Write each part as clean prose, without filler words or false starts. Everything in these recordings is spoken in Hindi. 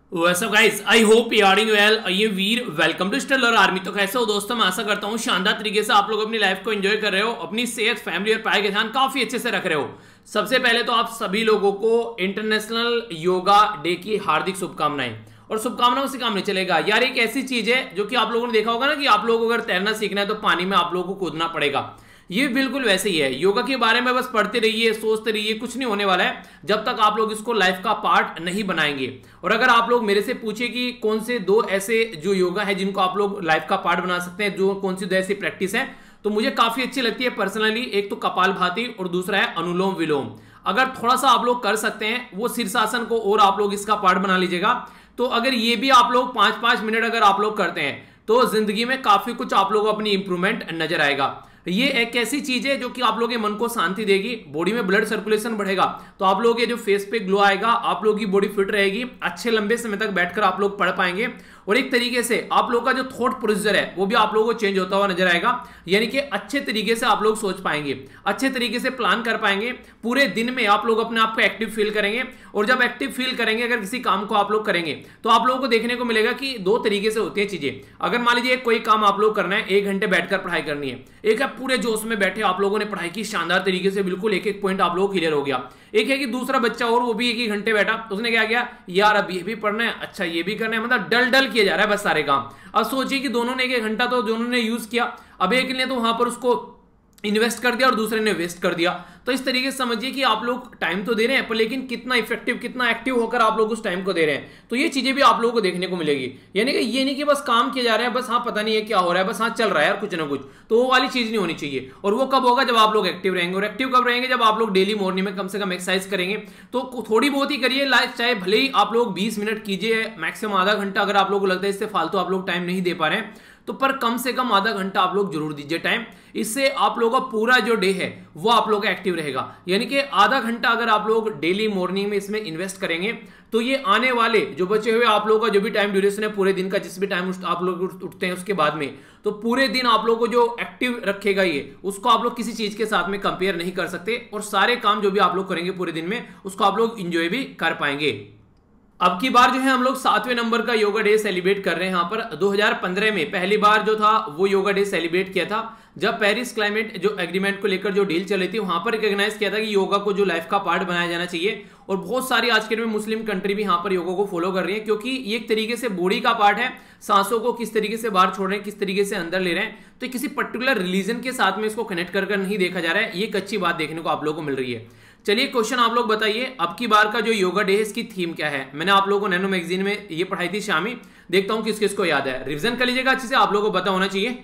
What's up guys? I hope you are doing well. ये Veer welcome to Stellar Army. तो कैसे हो दोस्तों? मैं आशा करता हूँ शानदार तरीके से आप लोग अपनी लाइफ को एंजॉय कर रहे हो, अपनी सेहत, फैमिली और पढ़ाई का ध्यान काफी अच्छे से रख रहे हो। सबसे पहले तो आप सभी लोगों को इंटरनेशनल योगा डे की हार्दिक शुभकामनाएं। और शुभकामनाओं से काम नहीं चलेगा यार, एक ऐसी चीज है जो कि आप लोगों ने देखा होगा ना कि आप लोगों को अगर तैरना सीखना है तो पानी में आप लोगों को कूदना पड़ेगा। ये बिल्कुल वैसे ही है। योगा के बारे में बस पढ़ते रहिए, सोचते रहिए, कुछ नहीं होने वाला है जब तक आप लोग इसको लाइफ का पार्ट नहीं बनाएंगे। और अगर आप लोग मेरे से पूछे कि कौन से दो ऐसे जो योगा है जिनको आप लोग लाइफ का पार्ट बना सकते हैं, जो कौन सी दो ऐसी प्रैक्टिस है, तो मुझे काफी अच्छी लगती है पर्सनली। एक तो कपालभाति और दूसरा है अनुलोम विलोम। अगर थोड़ा सा आप लोग कर सकते हैं वो शीर्षासन को और आप लोग इसका पार्ट बना लीजिएगा, तो अगर ये भी आप लोग 5-5 मिनट अगर आप लोग करते हैं तो जिंदगी में काफी कुछ आप लोगों को अपनी इंप्रूवमेंट नजर आएगा। ये एक ऐसी चीज है जो कि आप लोगों के मन को शांति देगी, बॉडी में ब्लड सर्कुलेशन बढ़ेगा, तो आप लोग ये जो फेस पे ग्लो आएगा, आप लोगों की बॉडी फिट रहेगी, अच्छे लंबे समय तक बैठकर आप लोग पढ़ पाएंगे। और एक तरीके से आप लोग का जो थॉट प्रोसीजर है वो भी आप लोगों को चेंज होता हुआ नजर आएगा। यानी कि अच्छे तरीके से आप लोग सोच पाएंगे, अच्छे तरीके से प्लान कर पाएंगे। पूरे दिन में आप लोग अपने आप को एक्टिव फील करेंगे। और जब एक्टिव फील करेंगे, अगर किसी काम को आप लोग करेंगे तो आप लोगों को देखने को मिलेगा कि दो तरीके से होती है चीजें। अगर मान लीजिए कोई काम आप लोग करना है, 1 घंटे बैठकर पढ़ाई करनी है, एक है पूरे जोश में बैठे आप लोगों ने पढ़ाई की शानदार तरीके से, बिल्कुल एक एक पॉइंट आप लोगों को क्लियर हो गया। एक है कि दूसरा बच्चा और वो भी 1 घंटे बैठा, उसने क्या किया, यार अब ये भी पढ़ना है, अच्छा ये भी करना है, मतलब डल डल किया जा रहा है बस सारे काम। अब सोचिए कि दोनों ने 1 घंटा तो दोनों ने यूज किया, अब एक ने तो वहां पर उसको इन्वेस्ट कर दिया और दूसरे ने वेस्ट कर दिया। तो इस तरीके से समझिए कि आप लोग टाइम तो दे रहे हैं पर लेकिन कितना इफेक्टिव, कितना एक्टिव होकर आप लोग उस टाइम को दे रहे हैं, तो ये चीजें भी आप लोगों को देखने को मिलेगी। यानी कि ये नहीं कि बस काम किया जा रहा है, बस हाँ पता नहीं है क्या हो रहा है, बस हाँ चल रहा है यार कुछ ना कुछ, तो वो वाली चीज नहीं होनी चाहिए। और वो कब होगा, जब आप लोग एक्टिव रहेंगे। और एक्टिव कब रहेंगे, जब आप लोग डेली मॉर्निंग में कम से कम एक्सरसाइज करेंगे। तो थोड़ी बहुत ही करिए, चाहे भले ही आप लोग 20 मिनट कीजिए, मैक्सिमम आधा घंटा। अगर आप लोगों को लगता है इससे फालतू आप लोग टाइम नहीं दे पा रहे हैं तो पर कम से कम आधा घंटा आप लोग जरूर दीजिए टाइम। इससे आप लोगों का पूरा जो डे है वो आप लोग का एक्टिव रहेगा। यानी कि आधा घंटा अगर आप लोग डेली मॉर्निंग में इसमें इन्वेस्ट करेंगे तो ये आने वाले जो बचे हुए आप लोगों का जो भी टाइम ड्यूरेशन है पूरे दिन का, जिस भी टाइम आप लोग उठते हैं उसके बाद में, तो पूरे दिन आप लोगों को जो एक्टिव रखेगा ये, उसको आप लोग किसी चीज के साथ में कंपेयर नहीं कर सकते। और सारे काम जो भी आप लोग करेंगे पूरे दिन में उसको आप लोग इंजॉय भी कर पाएंगे। अब की बार जो है हम लोग 7वें नंबर का योगा डे सेलिब्रेट कर रहे हैं। यहाँ पर 2015 में पहली बार जो था वो योगा डे सेलिब्रेट किया था, जब पेरिस क्लाइमेट जो एग्रीमेंट को लेकर जो डील चल रही थी, वहां पर रिकॉग्नाइज किया था कि योगा को जो लाइफ का पार्ट बनाया जाना चाहिए। और बहुत सारी आज के डेट में मुस्लिम कंट्री भी यहाँ पर योगा को फॉलो कर रही है, क्योंकि ये एक तरीके से बॉडी का पार्ट है। सांसों को किस तरीके से बाहर छोड़ रहे हैं, किस तरीके से अंदर ले रहे हैं, तो किसी पर्टिकुलर रिलीजन के साथ में इसको कनेक्ट कर नहीं देखा जा रहा है। ये एक अच्छी बात देखने को आप लोगों को मिल रही है। चलिए क्वेश्चन आप लोग बताइए, अब की बार का जो योगा डे है इसकी थीम क्या है? मैंने आप लोगों को नैनो मैगजीन में ये पढ़ाई थी शामी, देखता हूं किस किस को याद है। रिवीजन कर लीजिएगा अच्छे से, आप लोगों को पता होना चाहिए।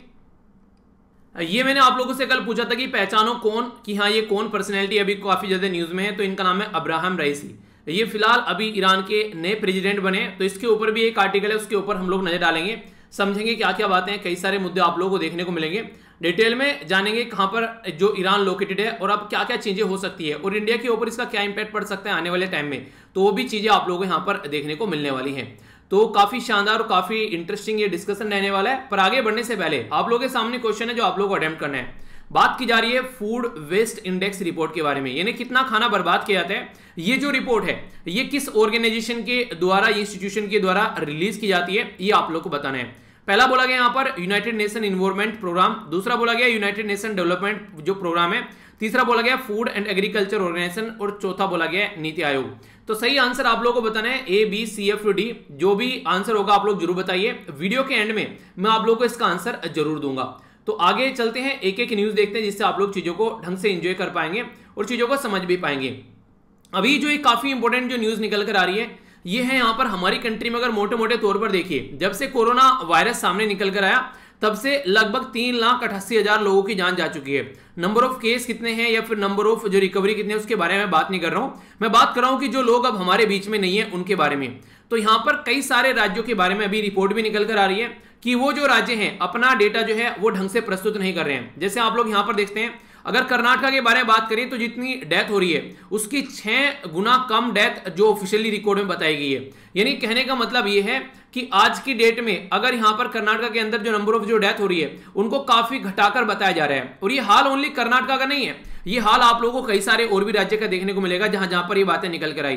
ये मैंने आप लोगों से कल पूछा था कि पहचानो कौन, कि हाँ ये कौन पर्सनैलिटी अभी काफी ज्यादा न्यूज में है, तो इनका नाम है अब्राहम रईसी। ये फिलहाल अभी ईरान के नए प्रेसिडेंट बने, तो इसके ऊपर भी एक आर्टिकल है, उसके ऊपर हम लोग नजर डालेंगे, समझेंगे क्या क्या बातें हैं। कई सारे मुद्दे आप लोगों को देखने को मिलेंगे, डिटेल में जानेंगे कहां पर जो ईरान लोकेटेड है और अब क्या क्या चीजें हो सकती है और इंडिया के ऊपर इसका क्या इंपैक्ट पड़ सकता है आने वाले टाइम में, तो वो भी चीजें आप लोगों को यहां पर देखने को मिलने वाली हैं। तो काफी शानदार और काफी इंटरेस्टिंग ये डिस्कशन रहने वाला है। पर आगे बढ़ने से पहले आप लोगों के सामने क्वेश्चन है जो आप लोगों को अटेम्प्ट करना है। बात की जा रही है फूड वेस्ट इंडेक्स रिपोर्ट के बारे में, यानी कितना खाना बर्बाद किया जाता है। ये जो रिपोर्ट है ये किस ऑर्गेनाइजेशन के द्वारा, इंस्टीट्यूशन के द्वारा रिलीज की जाती है, ये आप लोग को बताना है। पहला बोला गया यहां पर यूनाइटेड नेशन इन्वायरमेंट प्रोग्राम, दूसरा बोला गया यूनाइटेड नेशन डेवलपमेंट जो प्रोग्राम है, तीसरा बोला गया फूड एंड एग्रीकल्चर ऑर्गेनाइजेशन और चौथा बोला गया नीति आयोग। तो सही आंसर आप लोगों को बताना है ABCFD। जो भी आंसर होगा आप लोग जरूर बताइए, वीडियो के एंड में मैं आप लोगों को इसका आंसर जरूर दूंगा। तो आगे चलते हैं, एक एक न्यूज देखते हैं जिससे आप लोग चीजों को ढंग से एंजॉय कर पाएंगे और चीजों को समझ भी पाएंगे। अभी जो एक काफी इंपॉर्टेंट जो न्यूज निकल कर आ रही है ये है यहाँ पर हमारी कंट्री में, अगर मोटे मोटे तौर पर देखिए, जब से कोरोना वायरस सामने निकल कर आया तब से लगभग 3,88,000 लोगों की जान जा चुकी है। नंबर ऑफ केस कितने हैं या फिर नंबर ऑफ जो रिकवरी कितने हैं उसके बारे में बात नहीं कर रहा हूं, मैं बात कर रहा हूं कि जो लोग अब हमारे बीच में नहीं है उनके बारे में। तो यहां पर कई सारे राज्यों के बारे में अभी रिपोर्ट भी निकल कर आ रही है कि वो जो राज्य हैं अपना डेटा जो है वो ढंग से प्रस्तुत नहीं कर रहे हैं। जैसे आप लोग यहां पर देखते हैं, अगर कर्नाटका के बारे में बात करें तो जितनी डेथ हो रही है उसकी 6 गुना कम डेथ जो ऑफिशियली रिकॉर्ड में बताई गई है। यानी कहने का मतलब ये है कि आज की डेट में अगर यहां पर कर्नाटका के अंदर जो नंबर ऑफ जो डेथ हो रही है उनको काफी घटाकर बताया जा रहा है। और ये हाल ओनली कर्नाटका का नहीं है, ये हाल आप लोगों को कई सारे और भी राज्य का देखने को मिलेगा जहां जहां पर ये बातें निकल कर आई।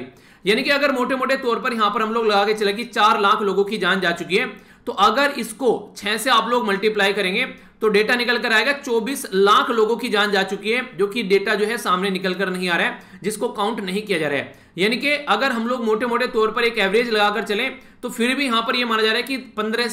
यानी कि अगर मोटे मोटे तौर पर यहां पर हम लोग लगा के चले कि 4 लाख लोगों की जान जा चुकी है, तो अगर इसको 6 से आप लोग मल्टीप्लाई करेंगे तो डेटा निकल कर आएगा 24 लाख लोगों की जान जा चुकी है, जो कि डेटा जो है सामने निकल कर नहीं आ रहा है, जिसको काउंट नहीं किया जा रहा है। यानी कि अगर हम लोग मोटे मोटे तौर पर एक एवरेज लगाकर चलें तो फिर भी यहां पर यह माना जा रहा है कि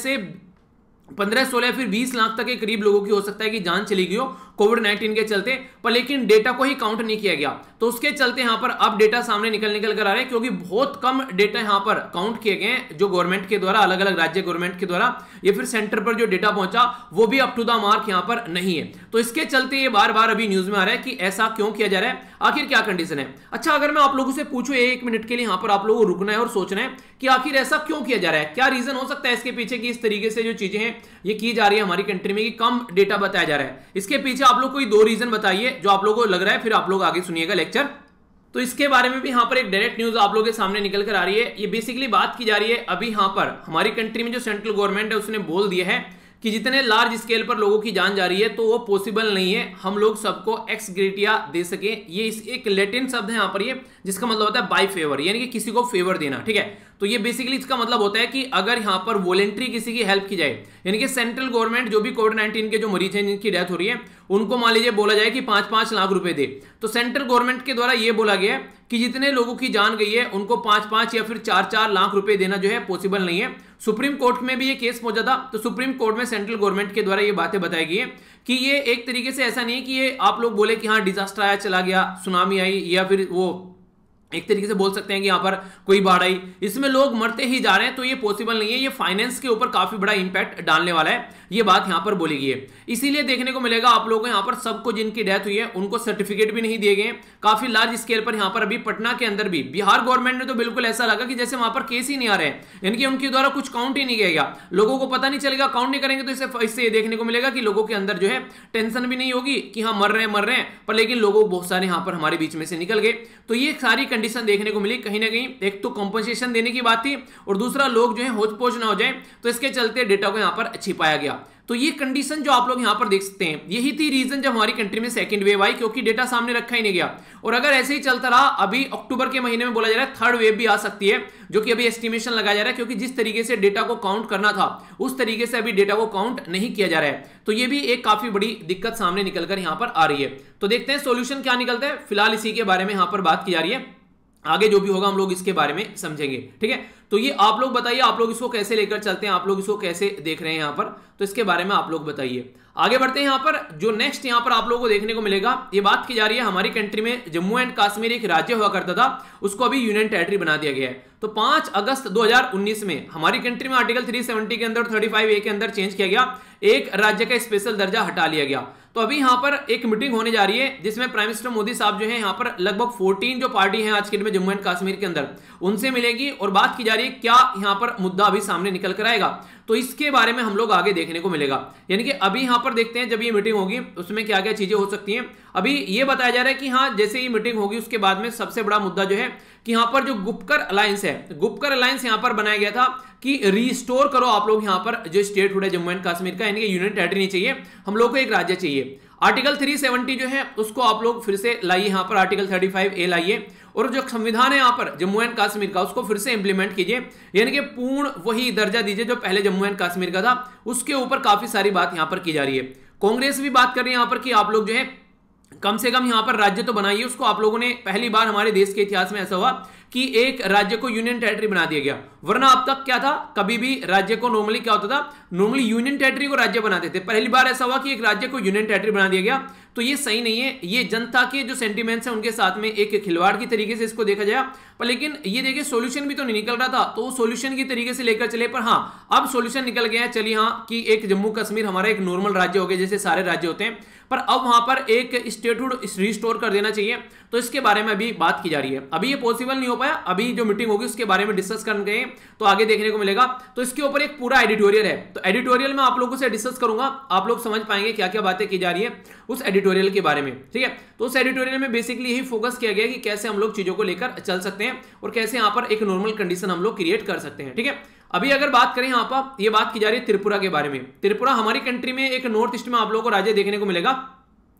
15, 16 फिर 20 लाख तक के करीब लोगों की हो सकता है कि जान चली गई हो कोविड-19 के चलते, पर लेकिन डेटा को ही काउंट नहीं किया गया। तो उसके चलते यहां पर अब डेटा सामने निकल कर आ रहे हैं, क्योंकि बहुत कम डेटा यहां पर काउंट किए गए हैं, जो गवर्नमेंट के द्वारा, अलग अलग राज्य गवर्नमेंट के द्वारा, या फिर सेंटर पर जो डेटा पहुंचा वो भी अप टू द मार्क यहां पर नहीं है। तो इसके चलते ये बार बार अभी न्यूज में आ रहा है कि ऐसा क्यों किया जा रहा है, आखिर क्या कंडीशन है। अच्छा, अगर मैं आप लोगों से पूछूं 1 मिनट के लिए, यहां पर आप लोगों को रुकना है और सोचना है कि आखिर ऐसा क्यों किया जा रहा है, क्या रीजन हो सकता है इसके पीछे कि इस तरीके से जो चीजें हैं ये की जा रही है हमारी कंट्री में, कि कम डेटा बताया जा रहा है। इसके पीछे आप लोग कोई 2 रीजन बताइए जो आप लोगों को लग रहा है, फिर आप लोग आगे सुनिएगा लेक्चर। तो इसके बारे में भी यहां पर एक डायरेक्ट न्यूज आप लोगों के सामने निकल कर आ रही है। ये बेसिकली बात की जा रही है, अभी यहां पर हमारी कंट्री में जो सेंट्रल गवर्नमेंट है उसने बोल दिया है कि जितने लार्ज स्केल पर लोगों की जान जा रही है तो वो पॉसिबल नहीं है हम लोग सबको एक्स ग्रेटिया दे सके। ये एक लैटिन शब्द है यहां पर, ये जिसका मतलब होता है बाय फेवर, यानी कि किसी को फेवर देना। ठीक है, तो ये बेसिकली इसका मतलब होता है कि अगर यहां पर वॉलेंट्री किसी की हेल्प की जाए, यानी कि सेंट्रल गवर्नमेंट जो भी कोविड-19 के जो मरीज हैं जिनकी डेथ हो रही है उनको मान लीजिए बोला जाए कि 5-5 लाख रुपए दे, तो सेंट्रल गवर्नमेंट के द्वारा यह बोला गया कि जितने लोगों की जान गई है उनको 5-5 या फिर 4-4 लाख रुपए देना जो है पॉसिबल नहीं है। सुप्रीम कोर्ट में भी ये केस पहुंचा था, तो सुप्रीम कोर्ट में सेंट्रल गवर्नमेंट के द्वारा ये बातें बताई गई है कि ये एक तरीके से ऐसा नहीं है कि ये आप लोग बोले कि हाँ डिजास्टर आया चला गया, सुनामी आई, या फिर वो एक तरीके से बोल सकते हैं कि यहां पर कोई बाढ़ आई, इसमें लोग मरते ही जा रहे हैं, तो ये पॉसिबल नहीं है। ये फाइनेंस के ऊपर काफी बड़ा इंपैक्ट डालने वाला है, ये बात यहां पर बोली गई है। इसीलिए देखने को मिलेगा आप लोगों को यहां पर सबको जिनकी डेथ हुई है उनको सर्टिफिकेट भी नहीं दिए गए, काफी लार्ज स्केल पर यहां पर अभी पटना के अंदर भी बिहार गवर्नमेंट ने तो बिल्कुल ऐसा लगा कि जैसे वहां पर केस ही नहीं आ रहे हैं, यानी कि उनके द्वारा कुछ काउंट ही नहीं किया गया, लोगों को पता नहीं चलेगा, काउंट नहीं करेंगे, तो इससे ये देखने को मिलेगा कि लोगों के अंदर जो है टेंशन भी नहीं होगी कि हाँ मर रहे हैं, पर लेकिन लोगों बहुत सारे यहां पर हमारे बीच में से निकल गए। तो ये सारी कंडीशन देखने को मिली, कहीं ना कहीं एक तो कॉम्पनसेशन देने की बात थी और दूसरा लोग जो है होच पोच ना हो जाए, तो इसके चलते डेटा को यहां पर छिपाया गया। तो ये कंडीशन जो आप लोग यहां पर देख सकते हैं, यही थी रीजन जब हमारी कंट्री में सेकंड वेव आई, क्योंकि डेटा सामने रखा ही नहीं गया। और अगर ऐसे ही चलता रहा, अभी अक्टूबर के महीने में बोला जा रहा है थर्ड वेव भी आ सकती है, जो कि अभी एस्टिमेशन लगाया जा रहा है, क्योंकि जिस तरीके से डेटा को काउंट करना था उस तरीके से अभी डेटा को काउंट नहीं किया जा रहा है। तो ये भी एक काफी बड़ी दिक्कत सामने निकलकर यहां पर आ रही है। तो देखते हैं सोल्यूशन क्या निकलता है। फिलहाल इसी के बारे में यहां पर बात की जा रही है, आगे जो भी होगा हम लोग इसके बारे में समझेंगे। ठीक है, तो ये आप लोग बताइए, आप लोग इसको कैसे लेकर चलते हैं, आप लोग इसको कैसे देख रहे हैं यहां पर, तो इसके बारे में आप लोग बताइए। आगे बढ़ते हैं। यहां पर जो नेक्स्ट यहां पर आप लोगों को देखने को मिलेगा, ये बात की जा रही है हमारी कंट्री में जम्मू एंड कश्मीर एक राज्य हुआ करता था, उसको अभी यूनियन टेरिटरी बना दिया गया है। तो 5 अगस्त 2019 में हमारी कंट्री में आर्टिकल 370 के अंदर 35A के अंदर चेंज किया गया, एक राज्य का स्पेशल दर्जा हटा लिया गया। तो अभी यहां पर एक मीटिंग होने जा रही है जिसमें प्राइम मिनिस्टर मोदी साहब जो है यहां पर लगभग 14 जो पार्टी है आज के दिन में जम्मू एंड कश्मीर के अंदर उनसे मिलेगी, और बात की जा रही है क्या यहां पर मुद्दा अभी सामने निकल कर आएगा, तो इसके बारे में हम लोग आगे देखने को मिलेगा। यानी कि अभी यहां पर देखते हैं जब ये मीटिंग होगी उसमें क्या क्या चीजें हो सकती हैं। अभी ये बताया जा रहा है कि हाँ जैसे ये मीटिंग होगी उसके बाद में सबसे बड़ा मुद्दा जो है कि यहां पर जो गुपकर अलायंस है, गुपकर अलायंस यहां पर बनाया गया था कि रिस्टोर करो आप लोग यहां पर जो स्टेट हुड है जम्मू एंड कश्मीर का, यानी कि यूनियन टेरिटरी नहीं चाहिए, हम लोग को एक राज्य चाहिए। आर्टिकल 370 जो है उसको आप लोग फिर से लाइए, यहां पर आर्टिकल 35A लाइए, और जो संविधान है यहां पर जम्मू एंड कश्मीर का उसको फिर से इंप्लीमेंट कीजिए, यानी कि पूर्ण वही दर्जा दीजिए जो पहले जम्मू एंड कश्मीर का था। उसके ऊपर काफी सारी बात यहां पर की जा रही है। कांग्रेस भी बात कर रही है यहां पर कि आप लोग जो है कम से कम यहां पर राज्य तो बनाइए उसको। आप लोगों ने पहली बार हमारे देश के इतिहास में ऐसा हुआ कि एक राज्य को यूनियन टेरिटरी बना दिया गया, वरना अब तक क्या था, कभी भी राज्य को नॉर्मली क्या होता था, नॉर्मली यूनियन टेरिटरी को राज्य बनाते थे। पहली बार ऐसा हुआ कि एक राज्य को यूनियन टेरिटरी बना दिया गया, तो ये सही नहीं है। ये जनता के जो सेंटिमेंट्स हैं उनके साथ में एक खिलवाड़ की तरीके से इसको देखा जाए। पर लेकिन ये देखिए सोल्यूशन भी तो नहीं निकल रहा था, तो सोल्यूशन की तरीके से लेकर चले, पर हाँ अब सोल्यूशन निकल गया है। चलिए हाँ कि एक जम्मू कश्मीर हमारा एक नॉर्मल राज्य हो गया जैसे सारे राज्य होते हैं, पर अब वहां पर एक स्टेटहुड रिस्टोर कर देना चाहिए, तो इसके बारे में अभी बात की जा रही है। अभी ये पॉसिबल नहीं हो पाया, अभी जो मीटिंग होगी उसके बारे में डिस्कस कर गए तो आगे देखने को मिलेगा। तो इसके ऊपर एक पूरा एडिटोरियल है, तो एडिटोरियल में आप लोगों से डिस्कस करूंगा, आप लोग समझ पाएंगे क्या क्या बातें की जा रही है उस एडिटोरियल के बारे में। ठीक है, तो उस एडिटोरियल में बेसिकली यही फोकस किया गया कि कैसे हम लोग चीजों को लेकर चल सकते हैं और कैसे यहां पर एक नॉर्मल कंडीशन हम लोग क्रिएट कर सकते हैं। ठीक है, अभी अगर बात करें यहां पर, ये बात की जा रही है त्रिपुरा के बारे में। त्रिपुरा हमारी कंट्री में एक नॉर्थ ईस्ट में आप लोगों को राज्य देखने को मिलेगा,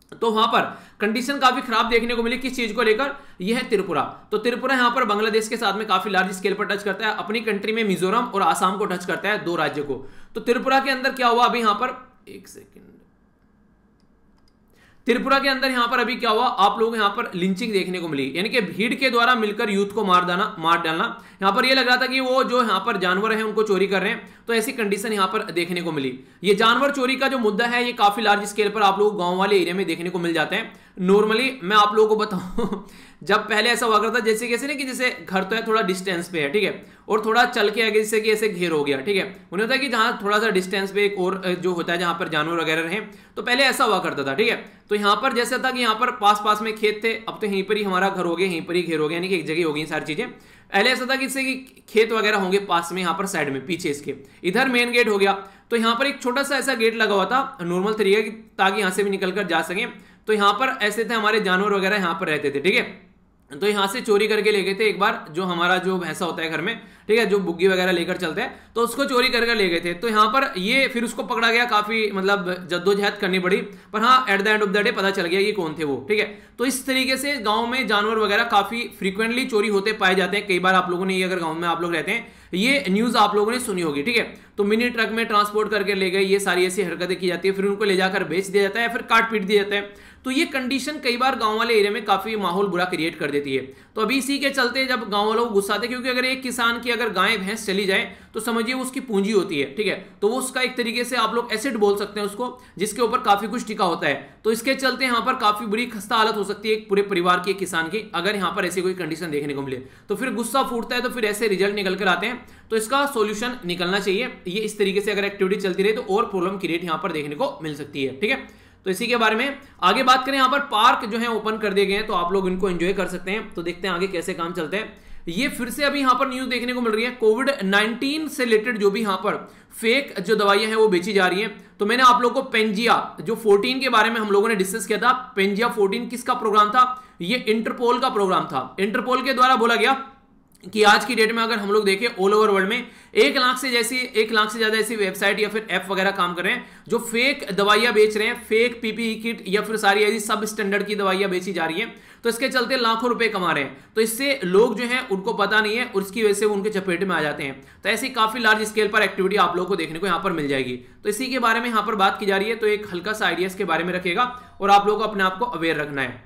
तो वहां पर कंडीशन काफी खराब देखने को मिली किस चीज को लेकर, यह है त्रिपुरा। तो त्रिपुरा यहां पर बांग्लादेश के साथ में काफी लार्ज स्केल पर टच करता है, अपनी कंट्री में मिजोरम और आसाम को टच करता है, 2 राज्य को। तो त्रिपुरा के अंदर क्या हुआ अभी यहां पर, एक सेकेंड, त्रिपुरा के अंदर यहां पर अभी क्या हुआ, आप लोग यहां पर लिंचिंग देखने को मिली, यानी कि भीड़ के द्वारा मिलकर यूथ को मार डालना। यहां पर ये लग रहा था कि वो जो यहां पर जानवर हैं उनको चोरी कर रहे हैं, तो ऐसी कंडीशन यहां पर देखने को मिली। ये जानवर चोरी का जो मुद्दा है ये काफी लार्ज स्केल पर आप लोग गांव वाले एरिया में देखने को मिल जाते हैं। नॉर्मली मैं आप लोगों को बताऊं जब पहले ऐसा हुआ करता जैसे कैसे ना कि जैसे घर तो है थोड़ा डिस्टेंस पे है, ठीक है, और थोड़ा चल के आगे जैसे कि ऐसे घेर हो गया, ठीक है, उन्हें होता है कि जहां थोड़ा सा डिस्टेंस पे एक और जो होता है जहां पर जानवर वगैरह रहे, तो पहले ऐसा हुआ करता था, ठीक है। तो यहां पर जैसा था कि यहां पर पास पास में खेत थे, अब तो यहीं पर ही हमारा घर हो गया, यहीं पर ही घेर हो गया, यानी कि एक जगह हो गई सारी चीजें। पहले ऐसा था कि इससे खेत वगैरह होंगे पास में, यहाँ पर साइड में पीछे इसके, इधर मेन गेट हो गया, तो यहाँ पर एक छोटा सा ऐसा गेट लगा हुआ था नॉर्मल तरीके की, ताकि यहाँ से भी निकल कर जा सके। तो यहाँ पर ऐसे थे हमारे जानवर वगैरह यहाँ पर रहते थे, ठीक है। तो यहाँ से चोरी करके ले गए थे एक बार, जो हमारा जो भैंसा होता है घर में, ठीक है, जो बुग्गी वगैरह लेकर चलते हैं, तो उसको चोरी करके ले गए थे। तो यहाँ पर ये फिर उसको पकड़ा गया, काफी मतलब जद्दोजहद करनी पड़ी, पर हाँ at the end of the day पता चल गया कि कौन थे वो, ठीक है। तो इस तरीके से गांव में जानवर वगैरह काफी फ्रीक्वेंटली चोरी होते पाए जाते हैं। कई बार आप लोगों ने, ये अगर गांव में आप लोग रहते हैं, ये न्यूज आप लोगों ने सुनी होगी, ठीक है। तो मिनी ट्रक में ट्रांसपोर्ट करके ले गए, ये सारी ऐसी हरकतें की जाती है, फिर उनको ले जाकर बेच दिया जाता है, फिर काट पीट दिया जाता है। तो ये कंडीशन कई बार गांव वाले एरिया में काफी माहौल बुरा क्रिएट कर देती है। तो अभी इसी के चलते जब गांव वालों को गुस्सा आते हैं, क्योंकि अगर एक किसान की अगर गाय भैंस चली जाए तो समझिए उसकी पूंजी होती है, ठीक है, तो वो उसका एक तरीके से आप लोग एसेट बोल सकते हैं उसको, जिसके ऊपर काफी कुछ टिका होता है। तो इसके चलते यहाँ पर काफी बुरी खस्ता हालत हो सकती है एक पूरे परिवार की, एक किसान की, अगर यहाँ पर ऐसी कोई कंडीशन देखने को मिले। तो फिर गुस्सा फूटता है, तो फिर ऐसे रिजल्ट निकल कर आते हैं। तो इसका सोल्यूशन निकलना चाहिए। ये इस तरीके से अगर एक्टिविटी चलती रहे तो और प्रॉब्लम क्रिएट यहाँ पर देखने को मिल सकती है, ठीक है। तो इसी के बारे में आगे बात करें, यहाँ पर पार्क जो है ओपन कर दिए गए हैं, तो आप लोग इनको एंजॉय कर सकते हैं। तो देखते हैं आगे कैसे काम चलते हैं। ये फिर से अभी यहाँ पर न्यूज देखने को मिल रही है, कोविड-19 से रिलेटेड जो भी यहाँ पर फेक जो दवाइयां हैं वो बेची जा रही हैं। तो मैंने आप लोगों को पेंजिया जो 14 के बारे में हम लोगों ने डिस्कस किया था। पेंजिया 14 किसका प्रोग्राम था? ये इंटरपोल का प्रोग्राम था। इंटरपोल के द्वारा बोला गया कि आज की डेट में अगर हम लोग देखें ऑल ओवर वर्ल्ड में 1 लाख से ज्यादा ऐसी वेबसाइट या फिर ऐप वगैरह काम कर रहे हैं जो फेक दवाइयां बेच रहे हैं, फेक पीपीई किट या फिर सारी ऐसी सब स्टैंडर्ड की दवाइयां बेची जा रही हैं। तो इसके चलते लाखों रुपए कमा रहे हैं। तो इससे लोग जो हैं उनको पता नहीं है और उसकी वजह से वो उनके चपेट में आ जाते हैं। तो ऐसी काफी लार्ज स्केल पर एक्टिविटी आप लोगों को देखने को यहाँ पर मिल जाएगी। तो इसी के बारे में यहाँ पर बात की जा रही है। तो एक हल्का सा आइडिया इसके बारे में रखेगा और आप लोगों को अपने आप को अवेयर रखना है।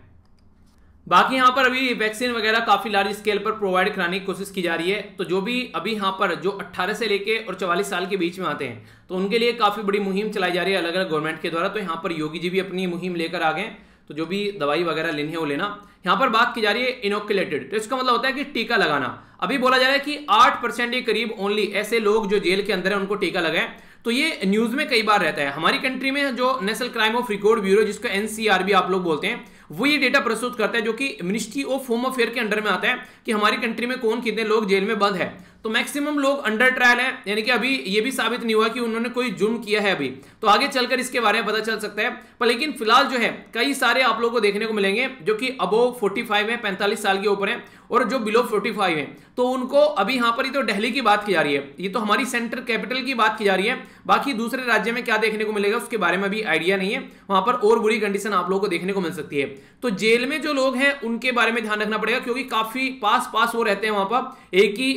बाकी यहाँ पर अभी वैक्सीन वगैरह काफी लार्ज स्केल पर प्रोवाइड कराने की कोशिश की जा रही है। तो जो भी अभी यहाँ पर जो 18 से लेके और 44 साल के बीच में आते हैं तो उनके लिए काफी बड़ी मुहिम चलाई जा रही है अलग अलग गवर्नमेंट के द्वारा। तो यहाँ पर योगी जी भी अपनी मुहिम लेकर आ गए। तो जो भी दवाई वगैरह लेनी है वो लेना। यहाँ पर बात की जा रही है इनोकुलेटेड, तो इसका मतलब होता है कि टीका लगाना। अभी बोला जा रहा है कि 8% के करीब ओनली ऐसे लोग जो जेल के अंदर है उनको टीका लगाए। तो ये न्यूज में कई बार रहता है। हमारी कंट्री में जो national crime of record bureau जिसको एनसीआरबी आप लोग बोलते हैं, वो ये डेटा प्रस्तुत करता है जो कि मिनिस्ट्री ऑफ होम अफेयर के अंडर में आता है कि हमारी कंट्री में कौन कितने लोग जेल में बंद है। तो मैक्सिमम लोग अंडर ट्रायल है, यानी कि अभी ये भी साबित नहीं हुआ कि उन्होंने कोई जुर्म किया है। अभी तो आगे चलकर इसके बारे में पता चल सकता है। पर लेकिन फिलहाल जो है कई सारे आप लोगों को देखने को मिलेंगे जो कि अबोव 45 है, 45 साल के ऊपर है, और जो बिलो 45 है तो उनको अभी यहाँ पर ही तो दिल्ली की बात की जा रही है, ये तो हमारी सेंट्रल कैपिटल की बात की जा रही है। बाकी दूसरे राज्य में क्या देखने को मिलेगा उसके बारे में भी आइडिया नहीं है। वहां पर और बुरी कंडीशन आप लोगों को देखने को मिल सकती है। तो जेल में जो लोग हैं उनके बारे में ध्यान रखना पड़ेगा, क्योंकि काफी पास वो रहते हैं वहां पर।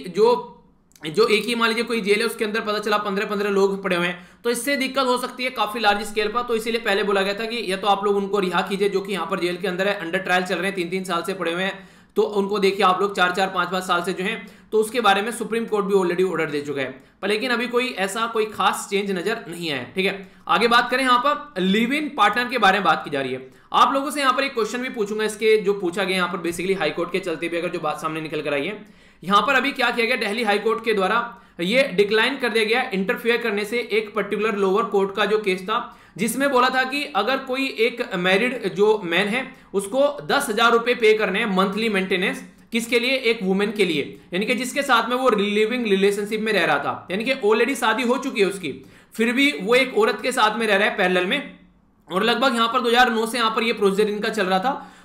एक ही मान लीजिए कोई जेल है उसके अंदर पता चला 15 लोग पड़े हुए हैं, तो इससे दिक्कत हो सकती है काफी लार्ज स्केल पर। तो इसीलिए पहले बोला गया था कि या तो आप लोग उनको रिहा कीजिए जो कि यहाँ पर जेल के अंदर है, अंडर ट्रायल चल रहे हैं, 3-3 साल से पड़े हुए हैं, तो उनको देखिए आप लोग 4-4, 5-5 साल से जो है। तो उसके बारे में सुप्रीम कोर्ट भी ऑलरेडी ऑर्डर दे चुका है। पर लेकिन अभी कोई खास चेंज नजर नहीं आया। ठीक है, आगे बात करें यहाँ पर लिव इन पार्टनर के बारे में बात की जा रही है। आप लोगों से यहाँ पर एक क्वेश्चन भी पूछूंगा, इसके जो पूछा गया यहाँ पर बेसिकली हाई कोर्ट के चलते भी अगर जो बात सामने निकल कर आई है। यहाँ पर अभी क्या किया गया, दिल्ली हाई कोर्ट के द्वारा ये डिक्लाइन कर दिया गया इंटरफेयर करने से एक पर्टिकुलर लोअर कोर्ट का जो केस था, जिसमें बोला था कि अगर कोई एक मैरिड जो मैन है उसको 10,000 रुपए पे करने हैं मंथली मेंटेनेंस, किसके लिए, एक वुमेन के लिए, यानी कि जिसके साथ में वो लिविंग रिलेशनशिप में रह रहा था, यानी कि ऑलरेडी शादी हो चुकी है उसकी, फिर भी वो एक औरत के साथ में रह रहा है पैरेलल में, और लगभग यहां पर 2009 से यहां पर ये प्रोसीजर इनका चल रहा था।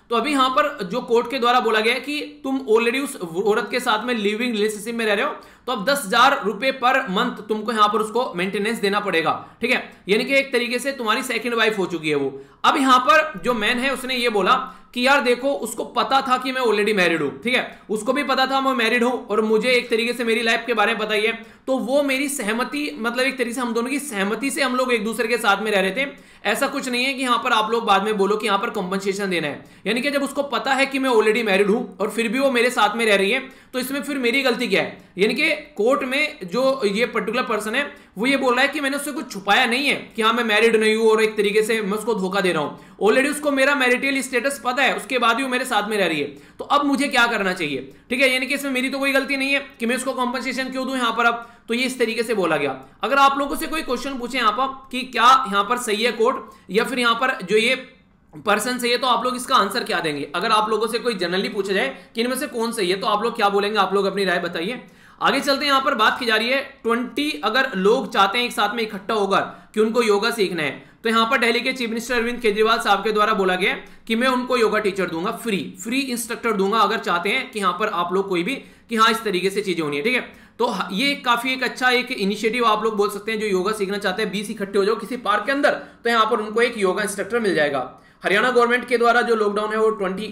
तो अभी यहां पर जो कोर्ट के द्वारा बोला गया है कि तुम ऑलरेडी उस औरत के साथ में लिविंग रिलेशनशिप में रह रहे हो, तो अब 10,000 रुपए पर मंथ तुमको यहां पर उसको मेंटेनेंस देना पड़ेगा, ठीक है। यानी कि एक तरीके से तुम्हारी सेकंड वाइफ हो चुकी है वो। अब यहां पर जो मैन है उसने ये बोला कि यार देखो, उसको पता था कि मैं ऑलरेडी मैरिड हूं, ठीक है, उसको भी पता था मैं मैरिड हूं और मुझे एक तरीके से मेरी लाइफ के बारे में पता ही है, तो वो मेरी सहमति, मतलब एक तरीके से हम दोनों की सहमति से हम लोग एक दूसरे के साथ में रह रहे थे। ऐसा कुछ नहीं है कि यहां पर आप लोग बाद में बोलो कि यहां पर कंपनसेशन देना है। यानी कि जब उसको पता है कि मैं ऑलरेडी मैरिड हूं और फिर भी वो मेरे साथ में रह रही है, तो इसमें फिर मेरी गलती क्या है? यानी कि कोर्ट में जो ये पर्टिकुलर पर्सन है वो ये बोल रहा है कि मैंने उससे कुछ छुपाया नहीं है कि हाँ मैं मैरिड नहीं हूं और एक तरीके से मैं उसको धोखा दे रहा हूं। ऑलरेडी उसको मेरा मैरिटल स्टेटस पता है, उसके बाद भी वो मेरे साथ में रह रही है, तो अब मुझे क्या करना चाहिए? ठीक है, यानी कि इसमें मेरी तो कोई गलती नहीं है कि मैं उसको कॉम्पनसेशन क्यों दूं यहां पर। अब तो ये इस तरीके से बोला गया। अगर आप लोगों से कोई क्वेश्चन पूछे यहां पर कि क्या यहां पर सही है कोर्ट या फिर यहां पर जो ये पर्सन सही है, तो आप लोग इसका आंसर क्या देंगे? अगर आप लोगों से कोई जनरली पूछा जाए कि इनमें से कौन सही है, तो आप लोग क्या बोलेंगे? आप लोग अपनी राय बताइए। आगे चलते हैं। यहां पर बात की जा रही है 20 अगर लोग चाहते हैं एक साथ में इकट्ठा होकर कि उनको योगा सीखना है, तो यहां पर दिल्ली के चीफ मिनिस्टर अरविंद केजरीवाल साहब के द्वारा बोला गया कि मैं उनको योगा टीचर दूंगा, फ्री इंस्ट्रक्टर दूंगा, अगर चाहते हैं कि यहां पर आप लोग कोई भी कि हाँ इस तरीके से चीजें होनी है, ठीक है। तो ये काफी एक अच्छा एक इनिशिएटिव आप लोग बोल सकते हैं। जो योगा सीखना चाहते हैं 20 इकट्ठे हो जाओ किसी पार्क के अंदर, तो यहां पर उनको एक योगा इंस्ट्रक्टर मिल जाएगा। हरियाणा गवर्नमेंट के द्वारा जो लॉकडाउन है वो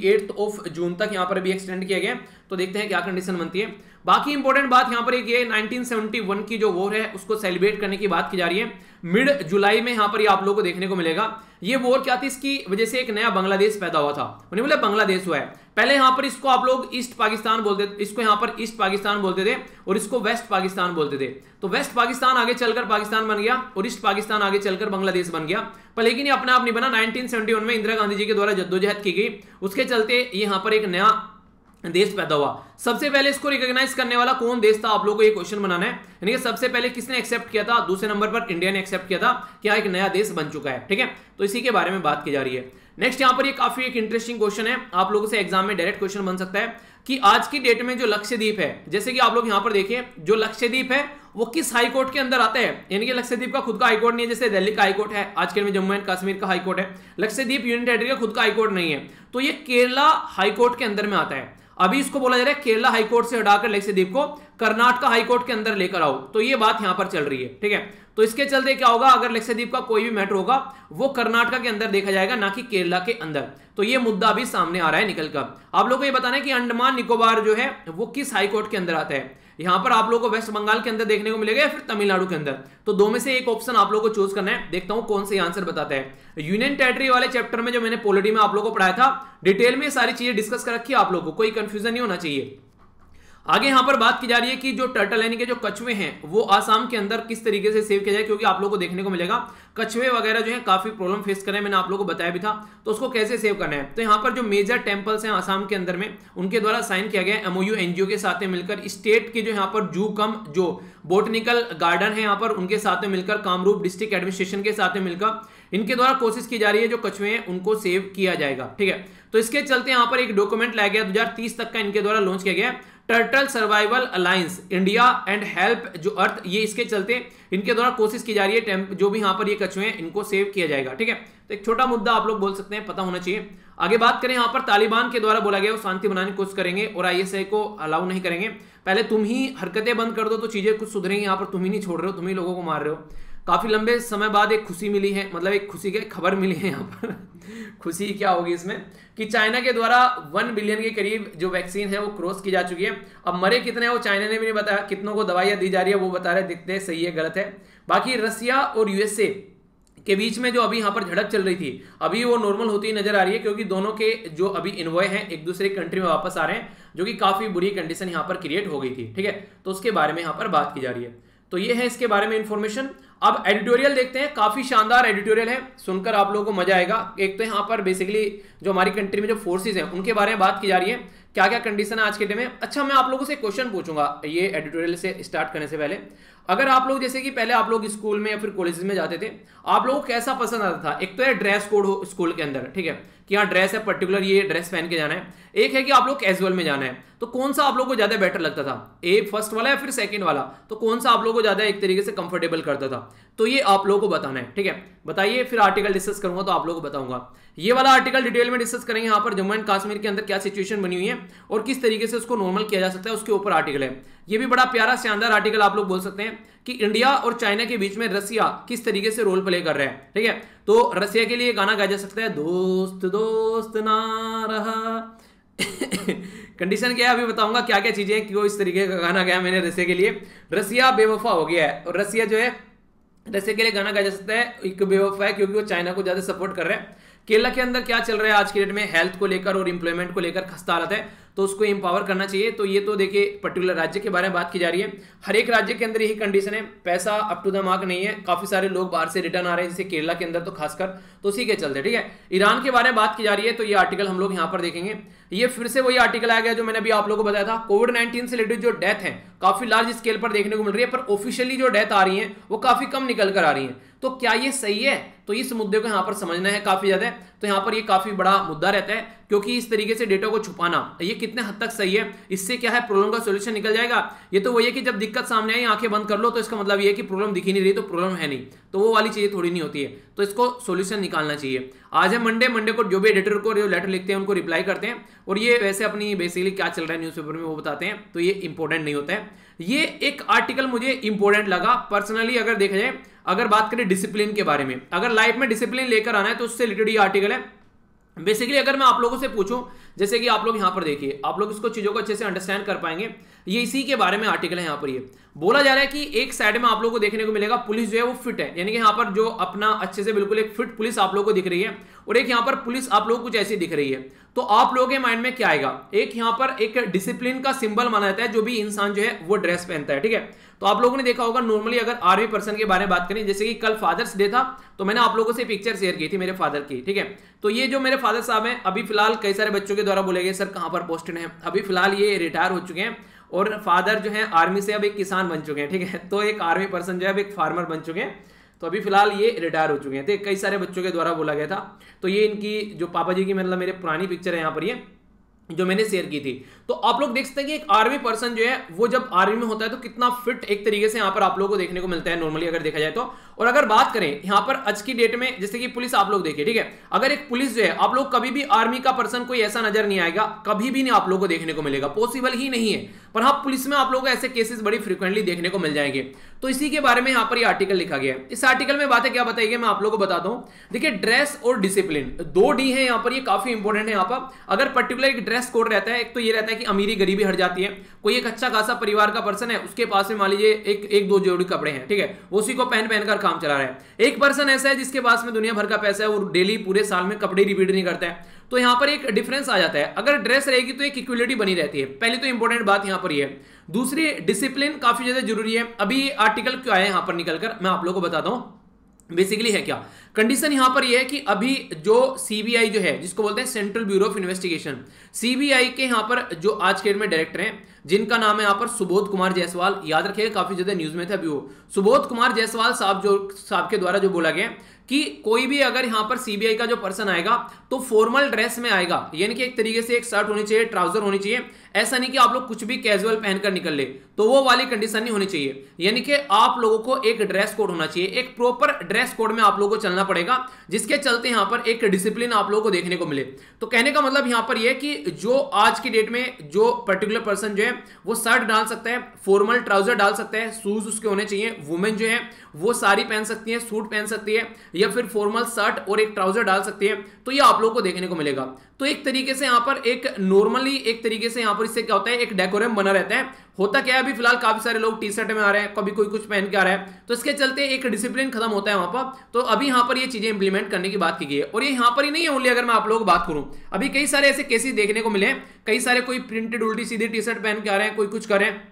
28 जून तक यहां पर भी एक्सटेंड किया गया, तो देखते हैं क्या कंडीशन बनती है। बाकी इंपॉर्टेंट बात यहां पर एक ये 1971 की जो वॉर है उसको सेलिब्रेट करने की बात की जा रही है। मिड जुलाई में यहां पर ये आप लोगों को देखने को मिलेगा। ये वॉर क्या थी? इसकी वजह से एक नया बांग्लादेश पैदा हुआ था, उन्हें बोले बांग्लादेश हुआ है। पहले यहां पर इसको आप लोग ईस्ट पाकिस्तान बोलते थे, इसको यहां पर ईस्ट पाकिस्तान बोलते थे और इसको वेस्ट पाकिस्तान बोलते थे। तो वेस्ट पाकिस्तान आगे चलकर पाकिस्तान बन गया और ईस्ट पाकिस्तान आगे चलकर बांग्लादेश बन गया। पर लेकिन ये अपने आप नहीं बना। 1971 में इंदिरा गांधी जी के द्वारा जद्दोजहद की गई, उसके चलते यहां पर एक नया देश पैदा हुआ। सबसे पहले इसको रिकॉग्नाइज करने वाला कौन देश था? आप लोगों को ये क्वेश्चन बनाना है। यानी कि सबसे पहले किसने एक्सेप्ट किया था? दूसरे नंबर पर इंडिया ने एक्सेप्ट किया था कि एक नया देश बन चुका है, ठीक है। तो इसी के बारे में बात की जा रही है। नेक्स्ट यहां पर ये काफी एक इंटरेस्टिंग क्वेश्चन है, आप लोगों से एग्जाम में डायरेक्ट क्वेश्चन बन सकता है कि आज की डेट में जो लक्षद्वीप है, जैसे कि आप लोग यहां पर देखिए, जो लक्षद्वीप है वो किस हाई कोर्ट के अंदर आता है? यानी कि लक्षद्वीप का खुद का हाई कोर्ट नहीं है, जैसे दिल्ली का हाई कोर्ट है, आजकल में जम्मू एंड कश्मीर का हाई कोर्ट है। लक्षद्वीप यूनियन टेरिटरी का खुद का हाई कोर्ट नहीं है, तो ये केरला हाई कोर्ट के अंदर में आता है। अभी इसको बोला जा रहा है केरला हाई कोर्ट से हटाकर लक्षद्वीप को कर्नाटक हाई कोर्ट के अंदर लेकर आओ, तो ये बात यहां पर चल रही है, ठीक है। तो इसके चलते क्या होगा? अगर लक्षद्वीप का कोई भी मैटर होगा वो कर्नाटक के अंदर देखा जाएगा, ना कि केरला के अंदर। तो ये मुद्दा भी सामने आ रहा है निकलकर। आप लोगों को ये बताना है कि अंडमान निकोबार जो है वो किस हाई कोर्ट के अंदर आता है। यहां पर आप लोगों को वेस्ट बंगाल के अंदर देखने को मिलेगा या फिर तमिलनाडु के अंदर, तो दो में से एक ऑप्शन आप लोगों को चूज करना है। देखता हूं कौन से आंसर बताता है। यूनियन टेरिटरी वाले चैप्टर में जो मैंने पॉलिटी में आप लोगों को पढ़ाया था, डिटेल में सारी चीजें डिस्कस कर रखी है, आप लोगों को कोई कंफ्यूजन नहीं होना चाहिए। आगे यहां पर बात की जा रही है कि जो टर्टल यानी कि जो कछुए हैं वो आसाम के अंदर किस तरीके से सेव किया जाए, क्योंकि आप लोगों को देखने को मिलेगा कछुए वगैरह जो है काफी प्रॉब्लम फेस कर रहे हैं, मैंने आप लोगों को बताया भी था। तो उसको कैसे सेव करना है? तो यहां पर जो मेजर टेंपल्स हैं आसाम के अंदर में, उनके द्वारा साइन किया गया एमओयू एनजीओ के साथ में मिलकर, स्टेट के जो यहाँ पर जू कम जो बोटनिकल गार्डन है यहाँ पर उनके साथ में मिलकर, कामरूप डिस्ट्रिक्ट एडमिनिस्ट्रेशन के साथ में मिलकर, इनके द्वारा कोशिश की जा रही है जो कछुए हैं उनको सेव किया जाएगा, ठीक है। तो इसके चलते यहाँ पर एक डॉक्यूमेंट लाया गया 2030 तक का, इनके द्वारा लॉन्च किया गया Turtle Survival Alliance India and Help जो अर्थ, ये इसके चलते इनके द्वारा कोशिश की जा रही है जो भी यहाँ पर ये कछुए हैं इनको सेव किया जाएगा, ठीक है। तो एक छोटा मुद्दा आप लोग बोल सकते हैं, पता होना चाहिए। आगे बात करें, यहाँ पर तालिबान के द्वारा बोला गया वो शांति बनाने की कोशिश करेंगे और आईएसआई को अलाउ नहीं करेंगे। पहले तुम ही हरकतें बंद कर दो तो चीजें कुछ सुधरेंगी। यहाँ पर तुम ही नहीं छोड़ रहे हो, तुम ही लोगों को मार रहे हो। काफी लंबे समय बाद एक खुशी मिली है, मतलब एक खुशी की खबर मिली है यहाँ पर खुशी क्या होगी इसमें कि चाइना के द्वारा 1 बिलियन के करीब जो वैक्सीन है वो क्रॉस की जा चुकी है। अब मरे कितने हैं वो चाइना ने भी नहीं बताया, कितनों को दवाइयां दी जा रही है वो बता रहे, दिखते हैं सही है गलत है। बाकी रसिया और यूएसए के बीच में जो अभी यहाँ पर झड़प चल रही थी, अभी वो नॉर्मल होती नजर आ रही है, क्योंकि दोनों के जो अभी इन्वॉय हैं एक दूसरे कंट्री में वापस आ रहे हैं, जो कि काफी बुरी कंडीशन यहाँ पर क्रिएट हो गई थी, ठीक है। तो उसके बारे में यहाँ पर बात की जा रही है। तो ये है इसके बारे में इंफॉर्मेशन। अब एडिटोरियल देखते हैं, काफी शानदार एडिटोरियल है, सुनकर आप लोगों को मजा आएगा। एक तो यहाँ पर बेसिकली जो हमारी कंट्री में जो फोर्सेस हैं उनके बारे में बात की जा रही है, क्या क्या कंडीशन है आज के डे में। अच्छा, मैं आप लोगों से क्वेश्चन पूछूंगा ये एडिटोरियल से स्टार्ट करने से पहले। अगर आप लोग जैसे कि पहले आप लोग स्कूल में या फिर कॉलेज में जाते थे, आप लोगों को कैसा पसंद आता था? एक तो है ड्रेस कोड हो स्कूल के अंदर, ठीक है, कि हाँ ड्रेस है पर्टिकुलर ये ड्रेस पहन के जाना है, एक है कि आप लोग कैजुअल में जाना है। तो कौन सा आप लोग को ज्यादा बेटर लगता था, ए फर्स्ट वाला या फिर सेकंड वाला, तो कौन सा आप लोग को ज्यादा एक तरीके से कंफर्टेबल करता था, तो ये आप लोगों को बताना है, ठीक है। बताइए, फिर आर्टिकल डिस्कस करूंगा तो आप लोगों को बताऊंगा। ये वाला आर्टिकल डिटेल में डिस्कस करेंगे, यहाँ पर जम्मू एंड कश्मीर के अंदर क्या सिचुएशन बनी हुई है और किस तरीके से उसको नॉर्मल किया जा सकता है, उसके ऊपर आर्टिकल है। ये भी बड़ा प्यारा शानदार आर्टिकल आप लोग बोल सकते हैं कि इंडिया और चाइना के बीच में रसिया किस तरीके से रोल प्ले कर रहा है, ठीक है। तो रसिया के लिए गाना गाया जा सकता है, दोस्त दोस्त ना रहा कंडीशन क्या है अभी बताऊंगा क्या क्या चीजें, क्यों इस तरीके का गाना गाया मैंने रसिया के लिए। रसिया बेवफा हो गया है, और रसिया जो है रसिया के लिए गाना गाया जा सकता है, एक बेवफा है क्योंकि वो चाइना को ज्यादा सपोर्ट कर रहे हैं। केरला के अंदर क्या चल रहा है आज के डेट में, हेल्थ को लेकर और इंप्लॉयमेंट को लेकर खस्ता हालत है, तो उसको एम्पावर करना चाहिए। तो ये तो देखिए पर्टिकुलर राज्य के बारे में बात की जा रही है, हर एक राज्य के अंदर यही कंडीशन है, पैसा अप टू द मार्क नहीं है, काफी सारे लोग बाहर से रिटर्न आ रहे हैं जैसे केरला के अंदर तो खासकर, तो उसी के चलते, ठीक है। ईरान के बारे में बात की जा रही है, तो ये आर्टिकल हम लोग यहाँ पर देखेंगे। ये फिर से वही आर्टिकल आ गया जो मैंने अभी आप लोगों को बताया था, कोविड-19 से रिलेटेड जो डेथ है काफी लार्ज स्केल पर देखने को मिल रही है, पर ऑफिशियली जो डेथ आ रही है वो काफी कम निकल कर आ रही है। तो क्या ये सही है, तो इस मुद्दे को यहाँ पर समझना है काफी ज्यादा। तो यहाँ पर ये काफी बड़ा मुद्दा रहता है, क्योंकि इस तरीके से डेटा को छुपाना ये कितने हद तक सही है, इससे क्या है प्रॉब्लम का सॉल्यूशन निकल जाएगा। ये तो वही है कि जब दिक्कत सामने आई आंखें बंद कर लो, तो इसका मतलब ये है कि प्रॉब्लम दिख ही नहीं रही तो प्रॉब्लम है नहीं, तो वो वाली चीजें थोड़ी नहीं होती है, तो इसको सॉल्यूशन निकालना चाहिए। आज है मंडे को जो भी एडिटर को जो लेटर लिखते हैं उनको रिप्लाई करते हैं, और ये वैसे अपनी बेसिकली क्या चल रहा है न्यूज़पेपर में वो बताते हैं, तो ये इंपॉर्टेंट नहीं होता है। ये एक आर्टिकल मुझे इंपॉर्टेंट लगा पर्सनली, अगर देखा जाए, अगर बात करें डिसिप्लिन के बारे में, अगर लाइफ में डिसिप्लिन लेकर आना है तो उससे रिलेटेड ये आर्टिकल है। बेसिकली अगर मैं आप लोगों से पूछूं, जैसे कि आप लोग यहां पर देखिए, आप लोग इसको चीजों को अच्छे से अंडरस्टैंड कर पाएंगे, ये इसी के बारे में आर्टिकल है। यहां पर ये बोला जा रहा है कि एक साइड में आप लोगों को देखने को मिलेगा पुलिस जो है वो फिट है, यानी कि यहां पर जो अपना अच्छे से बिल्कुल एक फिट पुलिस आप लोगों को दिख रही है, और एक यहां पर पुलिस आप लोगों को कुछ ऐसी दिख रही है। तो आप लोगों के माइंड में क्या आएगा, एक यहां पर एक डिसिप्लिन का सिंबल माना जाता है जो भी इंसान जो है वो ड्रेस पहनता है, ठीक है। तो आप लोगों ने देखा होगा नॉर्मली अगर आर्मी पर्सन के बारे में बात करें, जैसे कि कल फादर्स डे था, तो मैंने आप लोगों से पिक्चर शेयर की थी मेरे फादर की, ठीक है। तो ये जो मेरे फादर साहब हैं, अभी फिलहाल कई सारे बच्चों के द्वारा बोले गए सर कहां पर पोस्टेड हैं, अभी फिलहाल ये रिटायर हो चुके हैं, और फादर जो है आर्मी से अब एक किसान बन चुके हैं, ठीक है। तो एक आर्मी पर्सन जो है अब एक फार्मर बन चुके हैं, तो अभी फिलहाल ये रिटायर हो चुके हैं। तो कई सारे बच्चों के द्वारा बोला गया था, तो ये इनकी जो पापा जी की मतलब मेरे पुरानी पिक्चर है यहाँ पर ये जो मैंने शेयर की थी। तो आप लोग देख सकते हैं कि एक आर्मी पर्सन जो है वो जब आर्मी में होता है तो कितना फिट एक तरीके से यहाँ पर आप लोगों को देखने को मिलता है नॉर्मली अगर देखा जाए तो। और अगर बात करें यहाँ पर आज की डेट में, जैसे कि पुलिस आप लोग देखिए, ठीक है, अगर एक पुलिस जो है आप लोग कभी भी आर्मी का पर्सन कोई ऐसा नजर नहीं आएगा, कभी भी नहीं आप लोगों को देखने को मिलेगा, पॉसिबल ही नहीं है। पर हाँ पुलिस में आप लोगों को ऐसे केसेस बड़ी फ्रिक्वेंटली देखने को मिल जाएंगे। तो इसी के बारे में यहाँ पर ये आर्टिकल लिखा गया है। इस आर्टिकल में बातें क्या बताई गई मैं आप लोगों को बताता हूँ। देखिए ड्रेस और डिसिप्लिन दो डी है यहाँ पर, ये काफी इंपॉर्टेंट है। यहाँ पर अगर पर्टिकुलर एक ड्रेस कोड रहता है, एक तो ये रहता है कि अमीरी गरीबी हट जाती है, कोई एक अच्छा खासा परिवार का पर्सन है उसके पास में मान लीजिए एक दो जोड़ी कपड़े हैं, ठीक है, वो उसी को पहन कर काम चला रहा है। एक पर्सन ऐसा है जिसके पास में दुनिया भर का पैसा है, वो डेली पूरे साल में कपड़े रिपीट नहीं करता है, तो यहां पर एक डिफरेंस आ जाता है। अगर ड्रेस रहेगी तो एक इक्वलिटी बनी रहती है, पहली तो इंपॉर्टेंट बात यहां पर ये है। दूसरी डिसिप्लिन काफी ज्यादा जरूरी है। अभी आर्टिकल क्यों आया यहां पर निकलकर मैं आप लोगों को बताता हूं। बेसिकली है क्या कंडीशन यहां पर यह है कि अभी जो सीबीआई जो है जिसको बोलते हैं Central Bureau of Investigation, CBI के यहां पर जो आज के डेट में डायरेक्टर हैं जिनका नाम है यहां पर सुबोध कुमार जायसवाल, याद रखिएगा काफी ज्यादा न्यूज में था अभी वो सुबोध कुमार जायसवाल साहब के द्वारा जो बोला गया कि कोई भी अगर यहां पर सीबीआई का जो पर्सन आएगा तो फॉर्मल ड्रेस में आएगा, यानी कि एक तरीके से एक शर्ट होनी चाहिए, ट्राउजर होनी चाहिए, ऐसा नहीं कि आप लोग कुछ भी कैजुअल पहनकर निकल ले, तो वो वाली कंडीशन नहीं होनी चाहिए। यानी कि आप लोगों को एक ड्रेस कोड होना चाहिए, एक प्रॉपर ड्रेस कोड में आप लोगों को चलना पड़ेगा, जिसके चलते यहां पर एक डिसिप्लिन आप लोगों को देखने को मिले। तो कहने का मतलब यहां पर यह कि जो आज की डेट में जो पर्टिकुलर पर्सन जो है वो शर्ट डाल सकता है, फॉर्मल ट्राउजर डाल सकता है, शूज उसके होने चाहिए, वुमेन जो है वो साड़ी पहन सकती है, सूट पहन सकती है, या फिर फॉर्मल शर्ट और एक ट्राउजर डाल सकती है, तो ये आप लोगों को देखने को मिलेगा। तो एक तरीके से यहां पर एक नॉर्मली एक तरीके से यहां पर इससे क्या होता है, एक डेकोरम बना रहता है। होता क्या है अभी फिलहाल काफी सारे लोग टी शर्ट में आ रहे हैं, कभी कोई कुछ पहन के आ रहा है, तो इसके चलते एक डिसिप्लिन खत्म होता है वहां पर। तो अभी यहां पर ये चीजें इंप्लीमेंट करने की बात की गई है, और ये यहां पर ही नहीं है ओनली, अगर मैं आप लोगों को बात करूं अभी कई सारे ऐसे केसेस देखने को मिले हैं, कई सारे कोई प्रिंटेड उल्टी सीधी टी शर्ट पहन के आ रहे हैं, कोई कुछ कर रहे हैं,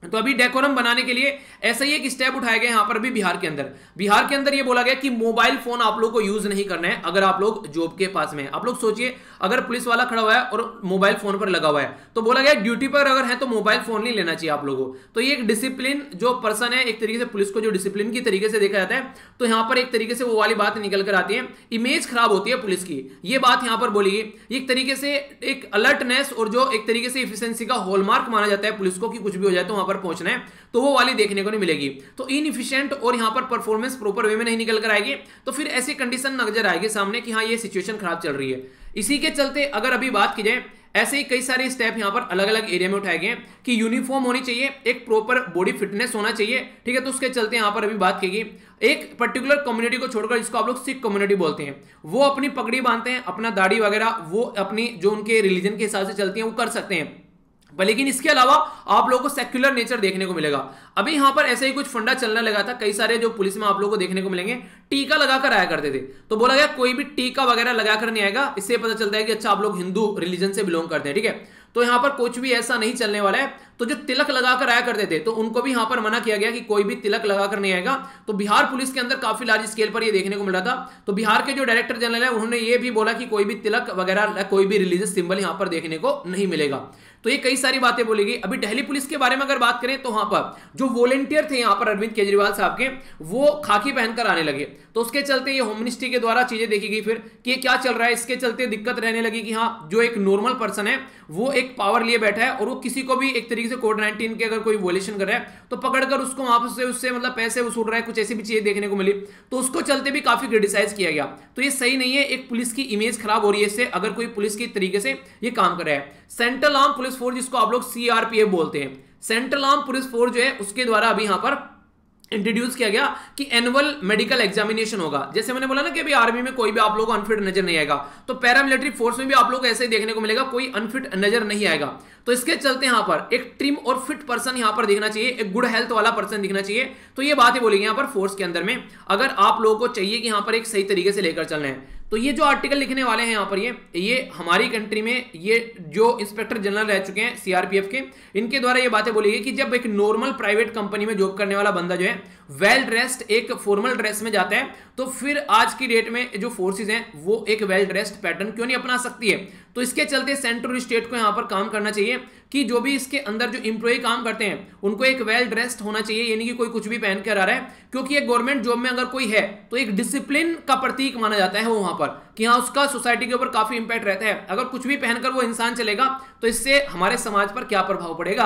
तो अभी डेकोरम बनाने के लिए ऐसा ही एक स्टेप उठाया गया यहां पर भी बिहार के अंदर ये बोला गया कि मोबाइल फोन आप लोग को यूज नहीं करना है अगर आप लोग जॉब के पास में। आप लोग सोचिए, अगर पुलिस वाला खड़ा हुआ है और मोबाइल फोन पर लगा हुआ है तो बोला गया ड्यूटी पर अगर है तो मोबाइल फोन नहीं लेना चाहिए आप लोगों को। तो ये एक डिसिप्लिन जो पर्सन है, एक तरीके से पुलिस को जो डिसिप्लिन की तरीके से देखा जाता है, तो यहां पर एक तरीके से वो वाली बात निकल कर आती है, इमेज खराब होती है पुलिस की, ये बात यहां पर बोली गई। एक तरीके से एक अलर्टनेस और जो एक तरीके से इफिशिएंसी का हॉलमार्क माना जाता है पुलिस को कि कुछ भी हो जाए तो वहां पर पहुंचना है, तो वो वाली देखने को नहीं मिलेगी। तो इनएफिशिएंट और यहां पर परफॉर्मेंस प्रॉपर वे में नहीं निकल कर आएगी, तो फिर ऐसी कंडीशन नजर आएगी सामने कि हाँ ये सिचुएशन खराब चल रही है। इसी के चलते अगर अभी बात की जाए, ऐसे ही कई सारे स्टेप यहां पर अलग अलग एरिया में उठाए गए कि यूनिफॉर्म होनी चाहिए, एक प्रॉपर बॉडी फिटनेस होना चाहिए, ठीक है। तो उसके चलते यहां पर अभी बात की गई, एक पर्टिकुलर कम्युनिटी को छोड़कर जिसको आप लोग सिख कम्युनिटी बोलते हैं, वो अपनी पगड़ी बांधते हैं, अपना दाढ़ी वगैरह वो अपनी जो उनके रिलीजन के हिसाब से चलती है वो कर सकते हैं, लेकिन इसके अलावा आप लोगों को सेक्युलर नेचर देखने को मिलेगा। अभी यहां पर ऐसे ही कुछ फंडा चलने लगा था, कई सारे जो पुलिस में आप लोगों को देखने को मिलेंगे टीका लगाकर आया करते थे, तो बोला गया कोई भी टीका वगैरह लगाकर नहीं आएगा, इससे पता चलता है कि अच्छा आप लोग हिंदू रिलीजन से बिलोंग करते हैं, ठीक है। तो यहां पर कुछ भी ऐसा नहीं चलने वाला है। तो जो तिलक लगाकर आया करते थे तो उनको भी यहां पर मना किया गया कि कोई भी तिलक लगाकर नहीं आएगा। तो बिहार पुलिस के अंदर काफी लार्ज स्केल पर ये देखने को मिल रहा था। तो बिहार के जो डायरेक्टर जनरल है उन्होंने ये भी बोला कि कोई भी तिलक वगैरह कोई भी रिलीजियस सिंबल यहां पर देखने को नहीं मिलेगा। तो ये कई सारी बातें बोली गई। अभी दिल्ली पुलिस के बारे में अगर बात करें तो वहां पर जो वॉलेंटियर थे यहां पर अरविंद केजरीवाल साहब के, वो खाकी पहनकर आने लगे, तो उसके चलते ये होम मिनिस्ट्री के द्वारा चीजें देखी गई फिर कि ये क्या चल रहा है। इसके चलते दिक्कत रहने लगी कि हाँ जो एक नॉर्मल पर्सन है वो एक पावर लिए बैठा है और वो किसी को भी एक तरीके से कोविड-19 के अगर कोई वॉयलेशन कर रहा है तो पकड़कर उसको वापस से उससे मतलब पैसे वसूल रहा है, कुछ ऐसी भी चीजें देखने को मिली, तो उसको चलते भी काफी क्रिटिसाइज किया गया। तो ये सही नहीं है, एक पुलिस की इमेज खराब हो रही है इससे, अगर कोई पुलिस की तरीके से ये काम कर रहा है। सेंट्रल आर्म पुलिस फोर्स जिसको आप लोग सीआरपीएफ बोलते हैं, सेंट्रल आर्म पुलिस फोर्स जो है उसके द्वारा अभी यहां पर इंट्रोड्यूस किया गया कि एनुअल मेडिकल एग्जामिनेशन होगा। जैसे मैंने बोला ना कि अभी आर्मी में कोई भी आप लोगों को अनफिट नजर नहीं आएगा, तो पैरामिलिट्री फोर्स में भी आप लोग ऐसे ही देखने को मिलेगा, कोई अनफिट नजर नहीं आएगा। तो इसके चलते यहां पर एक ट्रिम और फिट पर्सन यहां पर दिखना चाहिए, एक गुड हेल्थ वाला पर्सन दिखना चाहिए। तो ये बातें बोली गई यहां पर फोर्स के अंदर में, अगर आप लोगों को चाहिए कि यहां पर एक सही तरीके से लेकर चलना है। तो ये जो आर्टिकल लिखने वाले हैं यहां पर ये हमारी कंट्री में ये जो इंस्पेक्टर जनरल रह चुके हैं सीआरपीएफ के, इनके द्वारा ये बातें बोली गई कि जब एक नॉर्मल प्राइवेट कंपनी में जॉब करने वाला बंदा जो है वेल ड्रेस्ड एक फॉर्मल ड्रेस में जाता है, तो फिर आज की डेट में जो फोर्सेस हैं वो एक वेल ड्रेस्ड पैटर्न क्यों नहीं अपना सकती है। तो इसके चलते सेंट्रल स्टेट को यहां पर काम करना चाहिए कि जो भी इसके अंदर जो इंप्लॉय काम करते हैं उनको एक वेल ड्रेस्ड होना चाहिए, यानी कि कोई कुछ भी पहन कर आ रहा है, क्योंकि एक गवर्नमेंट जॉब में अगर कोई है तो एक डिसिप्लिन का प्रतीक माना जाता है वहां पर कि हाँ उसका सोसाइटी के ऊपर काफी इंपैक्ट रहता है। अगर कुछ भी पहनकर वो इंसान चलेगा तो इससे हमारे समाज पर क्या प्रभाव पड़ेगा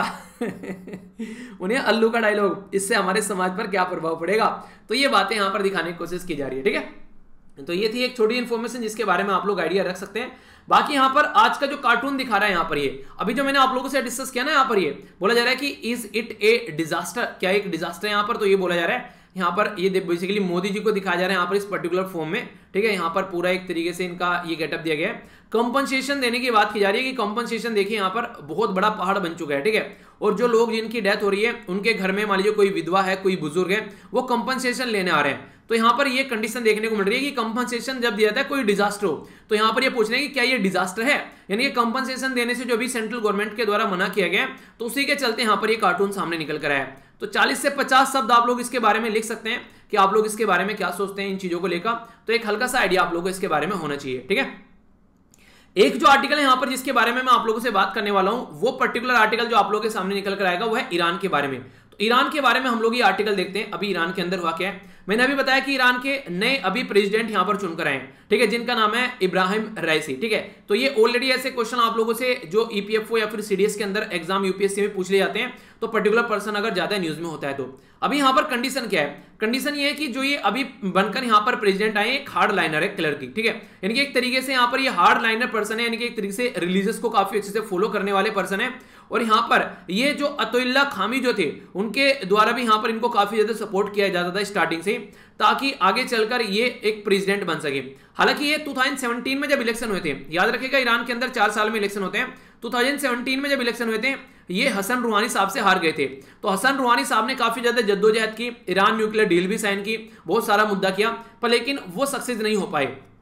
उन्हें अल्लू का डायलॉग, इससे हमारे समाज पर क्या प्रभाव पड़ेगा। तो ये बातें यहां पर दिखाने की कोशिश की जा रही है, ठीक है। तो ये थी एक छोटी इन्फॉर्मेशन जिसके बारे में आप लोग आइडिया रख सकते हैं। बाकी यहां पर आज का जो कार्टून दिखा रहा है यहां पर ये अभी जो मैंने आप लोगों से डिस्कस किया ना, यहां पर ये बोला जा रहा है कि इज इट ए डिजास्टर, क्या एक डिजास्टर है यहां पर। तो ये बोला जा रहा है यहां पर ये बेसिकली मोदी जी को दिखाया जा रहा है यहां पर इस पर्टिकुलर फॉर्म में, ठीक है। यहां पर पूरा एक तरीके से इनका ये गेटअप दिया गया है। कंपनसेशन देने की बात की जा रही है कि कंपनसेशन देखिए यहां पर बहुत बड़ा पहाड़ बन चुका है, ठीक है। और जो लोग जिनकी डेथ हो रही है उनके घर में मान लीजिए कोई विधवा है, कोई बुजुर्ग है, वो कंपनसेशन लेने आ रहे हैं। तो यहां पर ये कंडीशन देखने को मिल रही है कि कंपनसेशन जब दिया जाता है कोई डिजास्टर हो, तो यहां पर ये पूछ रहे हैं कि क्या ये डिजास्टर है, यानी कि कंपनसेशन देने से जो भी सेंट्रल गवर्नमेंट के द्वारा मना किया गया, तो उसी के चलते यहां पर ये कार्टून सामने निकल कर आया है। तो 40 से 50 शब्द आप लोग इसके बारे में लिख सकते हैं कि आप लोग इसके बारे में क्या सोचते हैं इन चीजों को लेकर। तो एक हल्का सा आइडिया आप लोगों को इसके बारे में होना चाहिए, ठीक है। एक जो आर्टिकल है यहां पर जिसके बारे में मैं आप लोगों से बात करने वाला हूं, वो पर्टिकुलर आर्टिकल जो आप लोगों के सामने निकल कर आएगा वो है ईरान के बारे में। तो ईरान के बारे में हम लोग ये आर्टिकल देखते हैं। अभी ईरान के अंदर हुआ क्या है, मैंने अभी बताया कि ईरान के नए अभी प्रेसिडेंट यहां पर चुनकर आए, ठीक है, जिनका नाम है इब्राहिम रईसी, ठीक है। तो ये ऑलरेडी ऐसे क्वेश्चन आप लोगों से जो ईपीएफओ या फिर सीडीएस के अंदर एग्जाम यूपीएससी में पूछ ले जाते हैं, तो पर्टिकुलर पर्सन अगर ज्यादा न्यूज में होता है तो अभी यहां पर कंडीशन क्या है, कंडीशन ये है कि जो ये अभी बनकर यहां पर प्रेसिडेंट आए एक हार्ड लाइनर है कलर की, ठीक है, यानी कि एक तरीके से यहां पर ये हार्ड लाइनर पर्सन है, यानी कि एक तरीके से रिलीजियस को काफी अच्छे से फॉलो करने वाले पर्सन है। और यहां पर ये जो अतुल्ला खामी जो थे उनके द्वारा भी यहां पर इनको काफी ज्यादा सपोर्ट किया जाता था स्टार्टिंग से, ताकि आगे चलकर ये एक प्रेसिडेंट बन सके। हालांकि ये 2017 में जब इलेक्शन हुए थे, याद रखिएगा ईरान के अंदर 4 साल में इलेक्शन होते हैं, 2017 में जब इलेक्शन हुए थे ये हसन रूहानी साहब से हार गए थे। तो हसन रूहानी साहब ने काफी ज्यादा जद्दोजहद की, ईरान न्यूक्लियर डील भी साइन की, बहुत सारा मुद्दा किया, पर लेकिन वो सक्सेस नहीं हो पाए।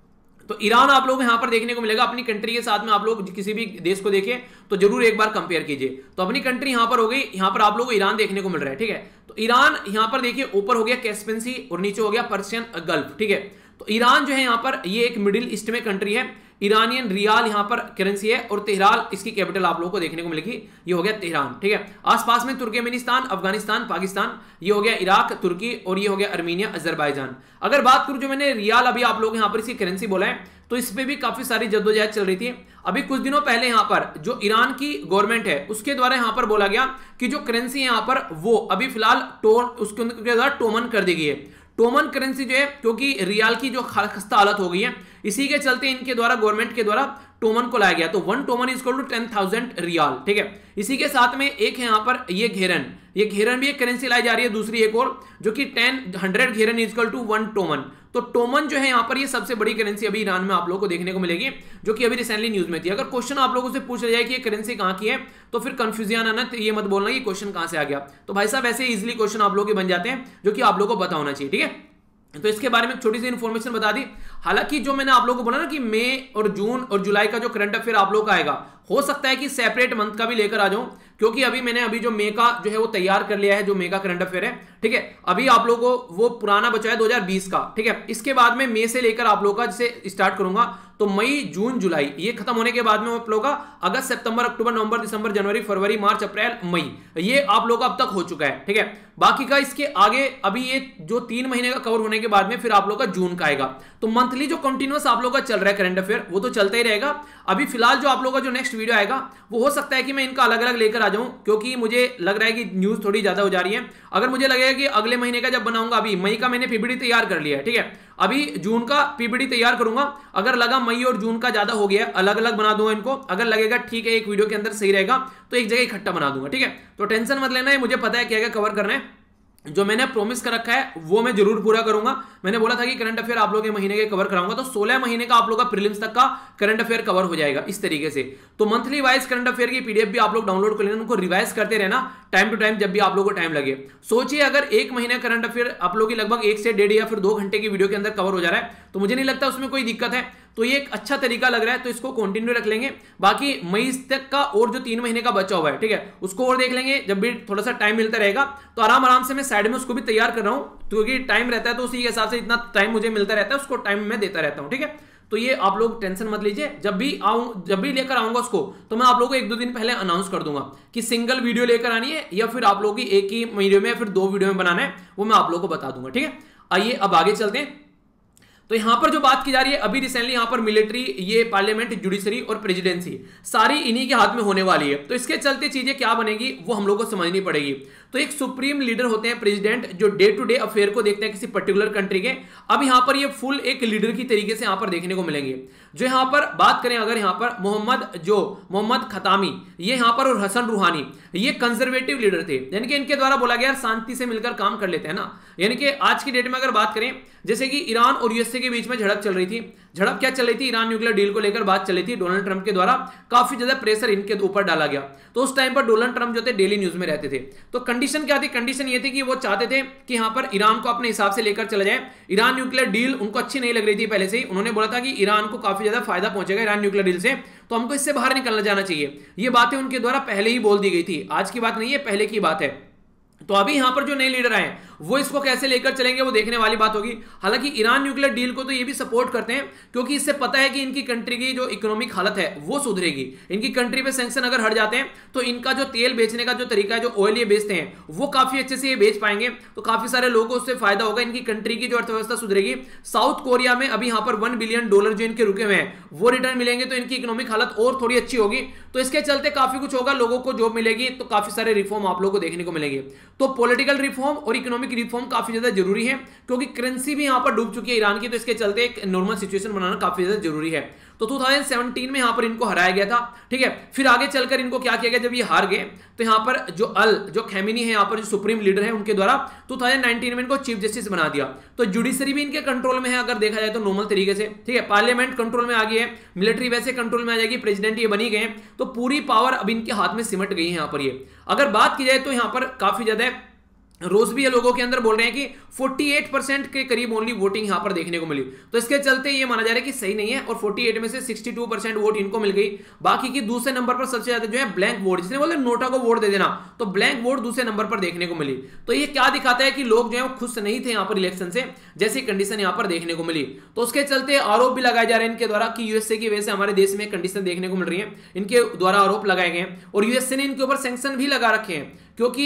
तो ईरान आप लोग यहां पर देखने को मिलेगा। अपनी कंट्री के साथ में आप लोग किसी भी देश को देखें तो जरूर एक बार कंपेयर कीजिए। तो अपनी कंट्री यहां पर हो गई, यहां पर आप लोगों को ईरान देखने को मिल रहा है, ठीक है। तो ईरान यहां पर देखिए ऊपर हो गया कैस्पियन सी और नीचे हो गया पर्शियन गल्फ, ठीक है। तो ईरान जो है यहां पर ये एक मिडिल ईस्ट में कंट्री है। ईरानियन रियाल यहां पर करेंसी है और तेहरान इसकी कैपिटल आप लोगों को देखने को मिलेगी, ये हो गया तेहरान, ठीक है। आसपास में तुर्कमेनिस्तान, अफगानिस्तान, पाकिस्तान, ये हो गया इराक, तुर्की और ये हो गया अर्मीनिया, अजरबैजान। अगर बात करूं जो मैंने रियाल अभी आप लोग यहां पर इसकी करेंसी बोला है, तो इस पे भी काफी सारी जद्दोजहद चल रही थी। अभी कुछ दिनों पहले यहां पर जो ईरान की गवर्नमेंट है उसके द्वारा यहां पर बोला गया कि जो करेंसी है यहां पर वो अभी फिलहाल उसके द्वारा टोमन कर दी गई है। टोमन करेंसी जो है, क्योंकि रियाल की जो खस्ता हालत हो गई है, इसी के चलते इनके द्वारा गवर्नमेंट के द्वारा टोमन को लाया गया। तो 1 toman is equal to 10,000 rial, ठीक है। इसी के साथ में एक है यहां पर ये घेरन भी एक करेंसी लाई जा रही है, दूसरी एक और जो कि 100 घेरन इज इक्वल टू 1 टोमन। तो टोमन जो है यहां पर ये सबसे बड़ी करेंसी अभी ईरान में आप लोगों को देखने को मिलेगी, जो कि अभी रिसेंटली न्यूज में थी। अगर क्वेश्चन आप लोगों से पूछ लिया जाए कि ये करेंसी कहां की है, तो फिर कंफ्यूजन आना, तो ये मत बोलना कि क्वेश्चन कहां से आ गया। तो भाई साहब ऐसे इजीली क्वेश्चन आप लोगों के बन जाते हैं, जो कि आप लोगों को पता होना चाहिए, ठीक है। तो इसके बारे में छोटी सी इंफॉर्मेशन बता दी। हालांकि जो मैंने आप लोगों को बोला ना कि मई और जून और जुलाई का जो करंट अफेयर आप लोगों का आएगा, हो सकता है कि सेपरेट मंथ का भी लेकर आ जाऊं, क्योंकि अभी मैंने जो मई का जो है वो तैयार कर लिया है, जो मई का करंट अफेयर है, ठीक है। अभी आप लोगों को वो पुराना बचा है 2020 का, ठीक है। इसके बाद में मई से लेकर आप लोगों का जैसे स्टार्ट करूंगा, तो मई, जून, जुलाई ये खत्म होने के बाद में आप लोगों का अगस्त, सितंबर, अक्टूबर, नवंबर, दिसंबर, जनवरी, फरवरी, मार्च, अप्रैल, मई, ये आप लोगों का अब तक हो चुका है, ठीक है। बाकी का इसके आगे अभी ये जो 3 महीने का कवर होने के बाद में फिर आप लोगों का जून का आएगा। तो मंथली जो कंटिन्यूअस आप लोगों का चल रहा है करंट अफेयर, वो तो चलता ही रहेगा। अभी फिलहाल जो आप लोगों का जो नेक्स्ट वीडियो आएगा, वो हो सकता है कि मैं इनका अलग अलग लेकर आ जाऊं, क्योंकि मुझे लग रहा है कि न्यूज थोड़ी ज्यादा हो जा रही है। अगर मुझे लगेगा कि अगले महीने का जब बनाऊंगा, अभी मई का मैंने पीपीटी तैयार कर लिया है, ठीक है। अभी जून का पीपीटी तैयार करूंगा। अगर लगा मई और जून का ज्यादा हो गया, अलग अलग बना दूंगा इनको। अगर लगेगा ठीक है एक वीडियो के अंदर सही रहेगा, तो एक जगह इकट्ठा बना दूंगा, ठीक है। तो टेंशन मत लेना है, मुझे पता है क्या क्या कवर करना है। जो मैंने प्रॉमिस कर रखा है वो मैं जरूर पूरा करूंगा। मैंने बोला था कि करंट अफेयर आप लोग के महीने के कवर कराऊंगा, तो 16 महीने का आप लोग का प्रीलिम्स तक का करंट अफेयर कवर हो जाएगा इस तरीके से। तो मंथली वाइज करंट अफेयर की पीडीएफ भी आप लोग डाउनलोड कर लेना, उनको रिवाइज करते रहना टाइम टू टाइम, जब भी आप लोग को टाइम लगे। सोचिए अगर एक महीने करंट अफेयर आप लोग की लगभग 1 से 1.5 या फिर 2 घंटे की वीडियो के अंदर कवर हो जा रहा है, तो मुझे नहीं लगता उसमें कोई दिक्कत है। तो ये एक अच्छा तरीका लग रहा है, तो इसको कंटिन्यू रख लेंगे। बाकी मई तक का और जो 3 महीने का बचा हुआ है, ठीक है, उसको और देख लेंगे जब भी थोड़ा सा टाइम मिलता रहेगा। तो आराम से मैं साइड में उसको भी तैयार कर रहा हूं, क्योंकि टाइम रहता है तो उसी के हिसाब से इतना टाइम मुझे मिलता रहता है, उसको टाइम मैं देता रहता हूं, ठीक है। तो ये आप लोग टेंशन मत लीजिए, जब भी लेकर आऊंगा उसको, तो मैं आप लोगों को 1-2 दिन पहले अनाउंस कर दूंगा कि सिंगल वीडियो लेकर आनी है या फिर आप लोगों की एक ही वीडियो में या फिर 2 वीडियो में बनाना है, वो मैं आप लोगों को बता दूंगा, ठीक है। आइए अब आगे चलते हैं। तो यहां पर जो बात की जा रही है, अभी रिसेंटली यहां पर मिलिट्री, ये पार्लियामेंट, जुडिशरी और प्रेसिडेंसी सारी इन्हीं के हाथ में होने वाली है। तो इसके चलते चीजें क्या बनेगी वो हम लोग को समझनी पड़ेगी। तो एक सुप्रीम लीडर होते हैं प्रेसिडेंट, जो डे टू डे अफेयर को देखते हैं किसी पर्टिकुलर कंट्री के। अब यहां पर ये फुल एक लीडर की तरीके से यहां पर देखने को मिलेंगे। जो यहां पर बात करें, अगर यहां पर मोहम्मद खतामी, ये यहां पर, और हसन रूहानी, ये कंजर्वेटिव लीडर थे, यानी कि इनके द्वारा बोला गया शांति से मिलकर काम कर लेते हैं ना। यानी कि आज की डेट में अगर बात करें, जैसे कि ईरान और यूएसए के बीच में झड़प चल रही थी। झड़प क्या चल रही थी? ईरान न्यूक्लियर डील को लेकर बात चल रही थी। डोनाल्ड ट्रंप के द्वारा काफी ज्यादा प्रेशर इनके ऊपर डाला गया। तो उस टाइम पर डोनाल्ड ट्रंप जो थे डेली न्यूज में रहते थे। तो कंडीशन क्या थी? कंडीशन ये थी कि वो चाहते थे कि यहां पर ईरान को अपने हिसाब से लेकर चला जाए। ईरान न्यूक्लियर डील उनको अच्छी नहीं लग रही थी पहले से ही। उन्होंने बोला था कि ईरान को काफी ज्यादा फायदा पहुंचेगा ईरान न्यूक्लियर डील से, तो हमको इससे बाहर निकलना जाना चाहिए। ये बातें उनके द्वारा पहले ही बोल दी गई थी, आज की बात नहीं है, पहले की बात है। तो अभी यहां पर जो नए लीडर आए वो इसको कैसे लेकर चलेंगे वो देखने वाली बात होगी। हालांकि ईरान न्यूक्लियर डील को तो ये भी सपोर्ट करते हैं, क्योंकि इससे पता है कि इनकी कंट्री की जो इकोनॉमिक हालत है वो सुधरेगी। इनकी कंट्री पे सैंक्शन अगर हट जाते हैं तो इनका जो तेल बेचने का जो तरीका है, जो ऑयल ये बेचते हैं, वो काफी अच्छे से ये बेच पाएंगे। तो काफी सारे लोगों को उससे फायदा होगा, इनकी कंट्री की जो अर्थव्यवस्था सुधरेगी। साउथ कोरिया में अभी यहां पर $1 बिलियन जो इनके रुके हुए हैं वो रिटर्न मिलेंगे, तो इनकी इकोनॉमिक हालत और थोड़ी अच्छी होगी। तो इसके चलते काफी कुछ होगा, लोगों को जॉब मिलेगी, तो काफी सारे रिफॉर्म आप लोगों को देखने को मिलेंगे। तो पॉलिटिकल रिफॉर्म और इकोनॉमिक रिफॉर्म काफी ज्यादा जरूरी है, क्योंकि करेंसी भी यहां पर डूब चुकी है ईरान की। तो इसके चलते एक नॉर्मल सिचुएशन बनाना काफी ज्यादा जरूरी है। तो 2017 में यहां पर इनको हराया गया था, ठीक है। फिर आगे चलकर इनको क्या किया गया, जब ये हार गए तो यहां पर जो खैमेनी है, यहां पर जो सुप्रीम लीडर है, उनके द्वारा 2019 में इनको चीफ जस्टिस बना दिया। तो जुडिशरी भी इनके कंट्रोल में है, अगर देखा जाए तो नॉर्मल तरीके से, ठीक है। पार्लियामेंट कंट्रोल में आ गई है, मिलिट्री वैसे कंट्रोल में आ जाएगी, प्रेसिडेंट ये बनी गए, तो पूरी पावर अब इनके हाथ में सिमट गई है यहां पर। ये अगर बात की जाए तो यहां पर काफी ज्यादा रोज भी ये लोगों के अंदर बोल रहे हैं कि 48% के करीब ओनली वोटिंग यहां पर देखने को मिली, तो इसके चलते ये माना जा रहा है कि सही नहीं है, और 48 में से 62% वोट इनको मिल गई। बाकी की दूसरे नंबर पर सबसे ज्यादा जो है ब्लैंक वोट, जिसने बोले नोटा को वोट दे देना, तो ब्लैंक वोट दूसरे नंबर पर देखने को मिली। तो ये क्या दिखाता है कि लोग जो है वो खुश नहीं थे यहां पर इलेक्शन से, जैसी कंडीशन यहां पर देखने को मिली। तो उसके चलते आरोप भी लगाए जा रहे हैं इनके द्वारा कि यूएसए की वजह से हमारे देश में कंडीशन देखने को मिल रही है, इनके द्वारा आरोप लगाए गए हैं, और यूएसए ने इनके ऊपर सैंक्शन भी लगा रखे हैं, क्योंकि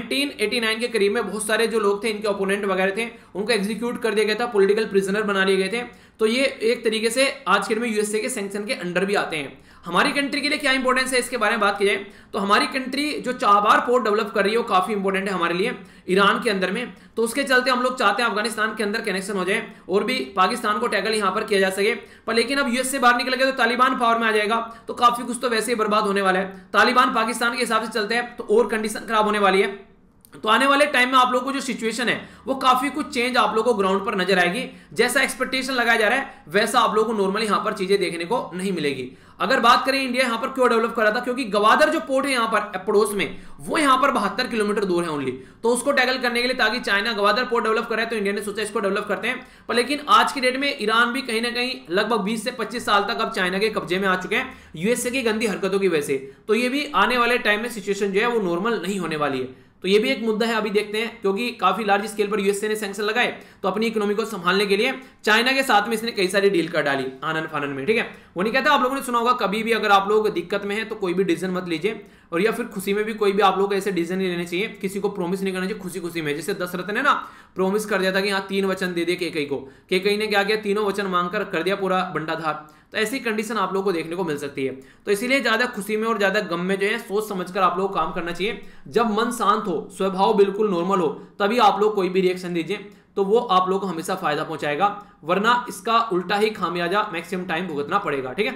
1989 के करीब में बहुत सारे जो लोग थे इनके ओपोनेंट वगैरह थे उनको एग्जीक्यूट कर दिया गया था, पॉलिटिकल प्रिजनर बना लिए गए थे। तो ये एक तरीके से आज के दिन में यूएसए के सैंक्शन के अंडर भी आते हैं। हमारी कंट्री के लिए क्या इंपॉर्टेंस है इसके बारे में बात की जाए तो हमारी कंट्री जो चाबार पोर्ट डेवलप कर रही है वो काफी इंपॉर्टेंट है हमारे लिए ईरान के अंदर में। तो उसके चलते हम लोग चाहते हैं अफगानिस्तान के अंदर कनेक्शन हो जाए और भी पाकिस्तान को टैकल यहां पर किया जा सके। पर लेकिन अब यूएस से बाहर निकल गया तो तालिबान पावर में आ जाएगा, तो काफी कुछ तो वैसे ही बर्बाद होने वाला है। तालिबान पाकिस्तान के हिसाब से चलते हैं तो और कंडीशन खराब होने वाली है। तो आने वाले टाइम में आप लोगों को जो सिचुएशन है वो काफी कुछ चेंज आप लोगों को ग्राउंड पर नजर आएगी। जैसा एक्सपेक्टेशन लगाया जा रहा है वैसा आप लोगों को नॉर्मली यहां पर चीजें देखने को नहीं मिलेगी। अगर बात करें इंडिया यहां पर क्यों डेवलप कर रहा था, क्योंकि गवादर जो पोर्ट है यहां पर पड़ोस में वो यहां पर 72 किलोमीटर दूर है ओनली, तो उसको टैकल करने के लिए ताकि चाइना गवादर पोर्ट डेवलप करे तो इंडिया ने सोचा इसको डेवलप करते हैं। पर लेकिन आज की डेट में ईरान भी कहीं ना कहीं लगभग 20 से 25 साल तक अब चाइना के कब्जे में आ चुके हैं यूएसए की गंदी हरकतों की वजह से। तो ये भी आने वाले टाइम में सिचुएशन जो है वो नॉर्मल नहीं होने वाली है। तो ये भी एक मुद्दा है, अभी देखते हैं, क्योंकि काफी लार्ज स्केल पर यूएसए ने सैंक्शन लगाए तो अपनी इकोनॉमी को संभालने के लिए चाइना के साथ में इसने कई सारी डील कर डाली आनन फानन में, ठीक है। वो नहीं कहता, आप लोगों ने सुना होगा कभी भी अगर आप लोग दिक्कत में है तो कोई भी डिसीजन मत लीजिए, और या फिर खुशी में भी कोई भी आप लोग को ऐसे डिसीजन नहीं लेने चाहिए, किसी को प्रॉमिस नहीं करना चाहिए खुशी खुशी में। जैसे दशरथ ने ना प्रॉमिस कर दिया था कि हाँ 3 वचन दे दे केकई को, केकई ने क्या किया, तीनों वचन मांगकर कर दिया पूरा बंटाधार। तो ऐसी कंडीशन आप लोगों को देखने को मिल सकती है। तो इसीलिए ज्यादा खुशी में और ज्यादा गम में जो है सोच समझकर आप लोग काम करना चाहिए। जब मन शांत हो, स्वभाव बिल्कुल नॉर्मल हो, तभी आप लोग कोई भी रिएक्शन दीजिए, तो वो आप लोग को हमेशा फायदा पहुंचाएगा, वरना इसका उल्टा ही खामियाजा मैक्सिमम टाइम भुगतना पड़ेगा, ठीक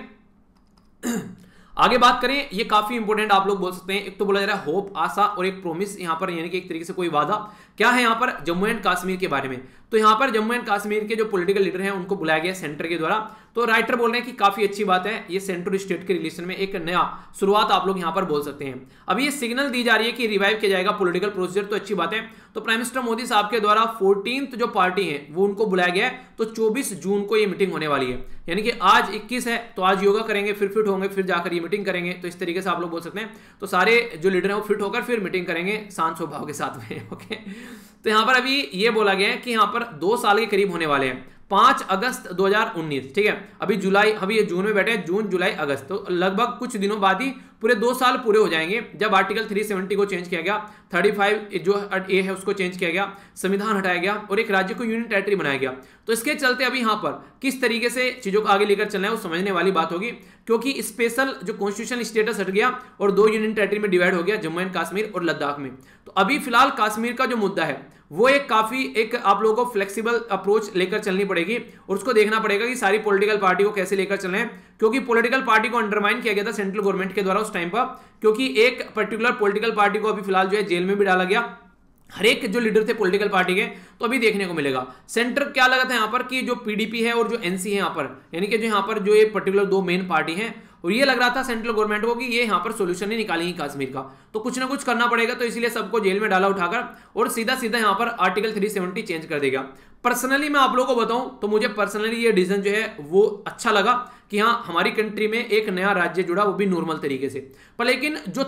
है। आगे बात करें, ये काफी इंपॉर्टेंट आप लोग बोल सकते हैं। एक तो बोला जा रहा है होप, आशा, और एक प्रोमिस यहां पर, यानी कि एक तरीके से कोई वादा। क्या है यहां पर, जम्मू एंड कश्मीर के बारे में। तो यहां पर जम्मू एंड कश्मीर के जो पॉलिटिकल लीडर हैं उनको बुलाया गया सेंटर के द्वारा। तो राइटर बोल रहे हैं कि काफी अच्छी बात है, ये सेंटर स्टेट के रिलेशन में एक नया शुरुआत आप लोग यहां पर बोल सकते हैं। अभी ये सिग्नल दी जा रही है कि रिवाइव किया जाएगा पॉलिटिकल प्रोसीजर, तो अच्छी बात है। तो प्राइम मिनिस्टर मोदी साहब के द्वारा 14th जो पार्टी है वो उनको बुलाया गया है, तो 24 जून को ये मीटिंग होने वाली है। यानी कि आज 21 है, तो आज योगा करेंगे, फिर फिट होंगे, फिर जाकर ये मीटिंग करेंगे। तो इस तरीके से आप लोग बोल सकते हैं। तो सारे जो लीडर हैं वो फिट होकर फिर मीटिंग करेंगे शांत स्वभाव के साथ में, ओके। तो यहां पर अभी ये बोला गया है कि यहां पर 2 साल के करीब होने वाले हैं, 5 अगस्त 2019, ठीक है। अभी जुलाई, अभी ये जून में बैठे हैं, जून जुलाई अगस्त, तो लगभग कुछ दिनों बाद ही पूरे 2 साल पूरे हो जाएंगे जब आर्टिकल 370 को चेंज किया गया, 35 जो ए है उसको चेंज किया गया, संविधान हटाया गया और एक राज्य को यूनियन टेरिटरी बनाया गया। तो इसके चलते अभी यहां पर किस तरीके से चीजों को आगे लेकर चलना है वो समझने वाली बात होगी, क्योंकि स्पेशल जो कॉन्स्टिट्यूशनल स्टेटस हट गया और 2 यूनियन टेरिटरी में डिवाइड हो गया, जम्मू एंड कश्मीर और लद्दाख में। तो अभी फिलहाल कश्मीर का जो मुद्दा है वो एक काफी एक आप लोगों को फ्लेक्सिबल अप्रोच लेकर चलनी पड़ेगी, और उसको देखना पड़ेगा कि सारी पॉलिटिकल पार्टी को कैसे लेकर चलना है, क्योंकि पॉलिटिकल पार्टी को अंडरमाइन किया गया था सेंट्रल गवर्नमेंट के द्वारा उस टाइम पर, क्योंकि एक पर्टिकुलर पॉलिटिकल पार्टी को अभी फिलहाल जो है जेल में भी डाला गया, हर एक जो लीडर थे पॉलिटिकल पार्टी के। तो अभी देखने को मिलेगा सेंटर क्या लगा था यहां पर कि जो पीडीपी है और जो एनसी है यहां पर, यानी कि जो यहां पर जो ये पर्टिकुलर 2 मेन पार्टी हैं, और ये लग रहा था सेंट्रल गवर्नमेंट को कि ये यहां पर सॉल्यूशन नहीं निकालेंगी कश्मीर का, तो कुछ ना कुछ करना पड़ेगा। तो इसलिए सबको जेल में डाला उठाकर और सीधा सीधा यहां पर आर्टिकल 370 चेंज कर देगा। पर्सनली मैं आप लोगों को बताऊं तो मुझे पर्सनली ये डिसीजन जो है वो अच्छा लगा कि हाँ हमारी कंट्री में एक नया राज्य जुड़ा, वो भी नॉर्मल तरीके से। पर लेकिन जो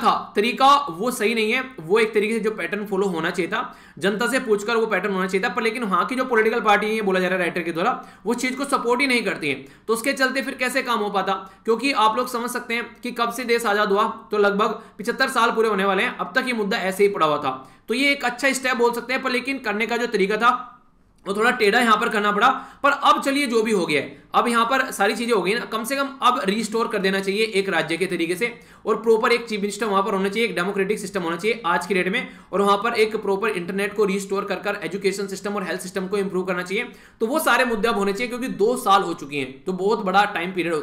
तरीका वो सही नहीं है, वो एक तरीके से जो पैटर्न फॉलो होना चाहिए था, जनता से पूछकर वो पैटर्न होना चाहिए था। पर लेकिन वहां की जो पॉलिटिकल पार्टी है, बोला जा रहा है राइटर के द्वारा, वो चीज को सपोर्ट ही नहीं करती है। तो उसके चलते फिर कैसे काम हो पाता, क्योंकि आप लोग समझ सकते हैं कि कब से देश आजाद हुआ, तो लगभग 75 साल पूरे होने वाले हैं, अब तक ये मुद्दा ऐसे ही पड़ा हुआ था। तो ये एक अच्छा स्टेप बोल सकते हैं, पर लेकिन करने का जो तरीका था वो थोड़ा टेढ़ा यहां पर करना पड़ा। पर अब चलिए जो भी हो गया है, अब यहां पर सारी चीजें हो गई ना, कम से कम अब रिस्टोर कर देना चाहिए एक राज्य के तरीके से, और प्रॉपर एक चीफ मिनिस्टर वहां पर होना चाहिए, एक डेमोक्रेटिक सिस्टम होना चाहिए आज की डेट में, और वहां पर एक प्रॉपर इंटरनेट को रिस्टोर कर एजुकेशन सिस्टम और हेल्थ सिस्टम को इंप्रूव करना चाहिए। तो वो सारे मुद्दे अब होने चाहिए, क्योंकि 2 साल हो चुकी हैं, तो बहुत बड़ा टाइम पीरियड होता है।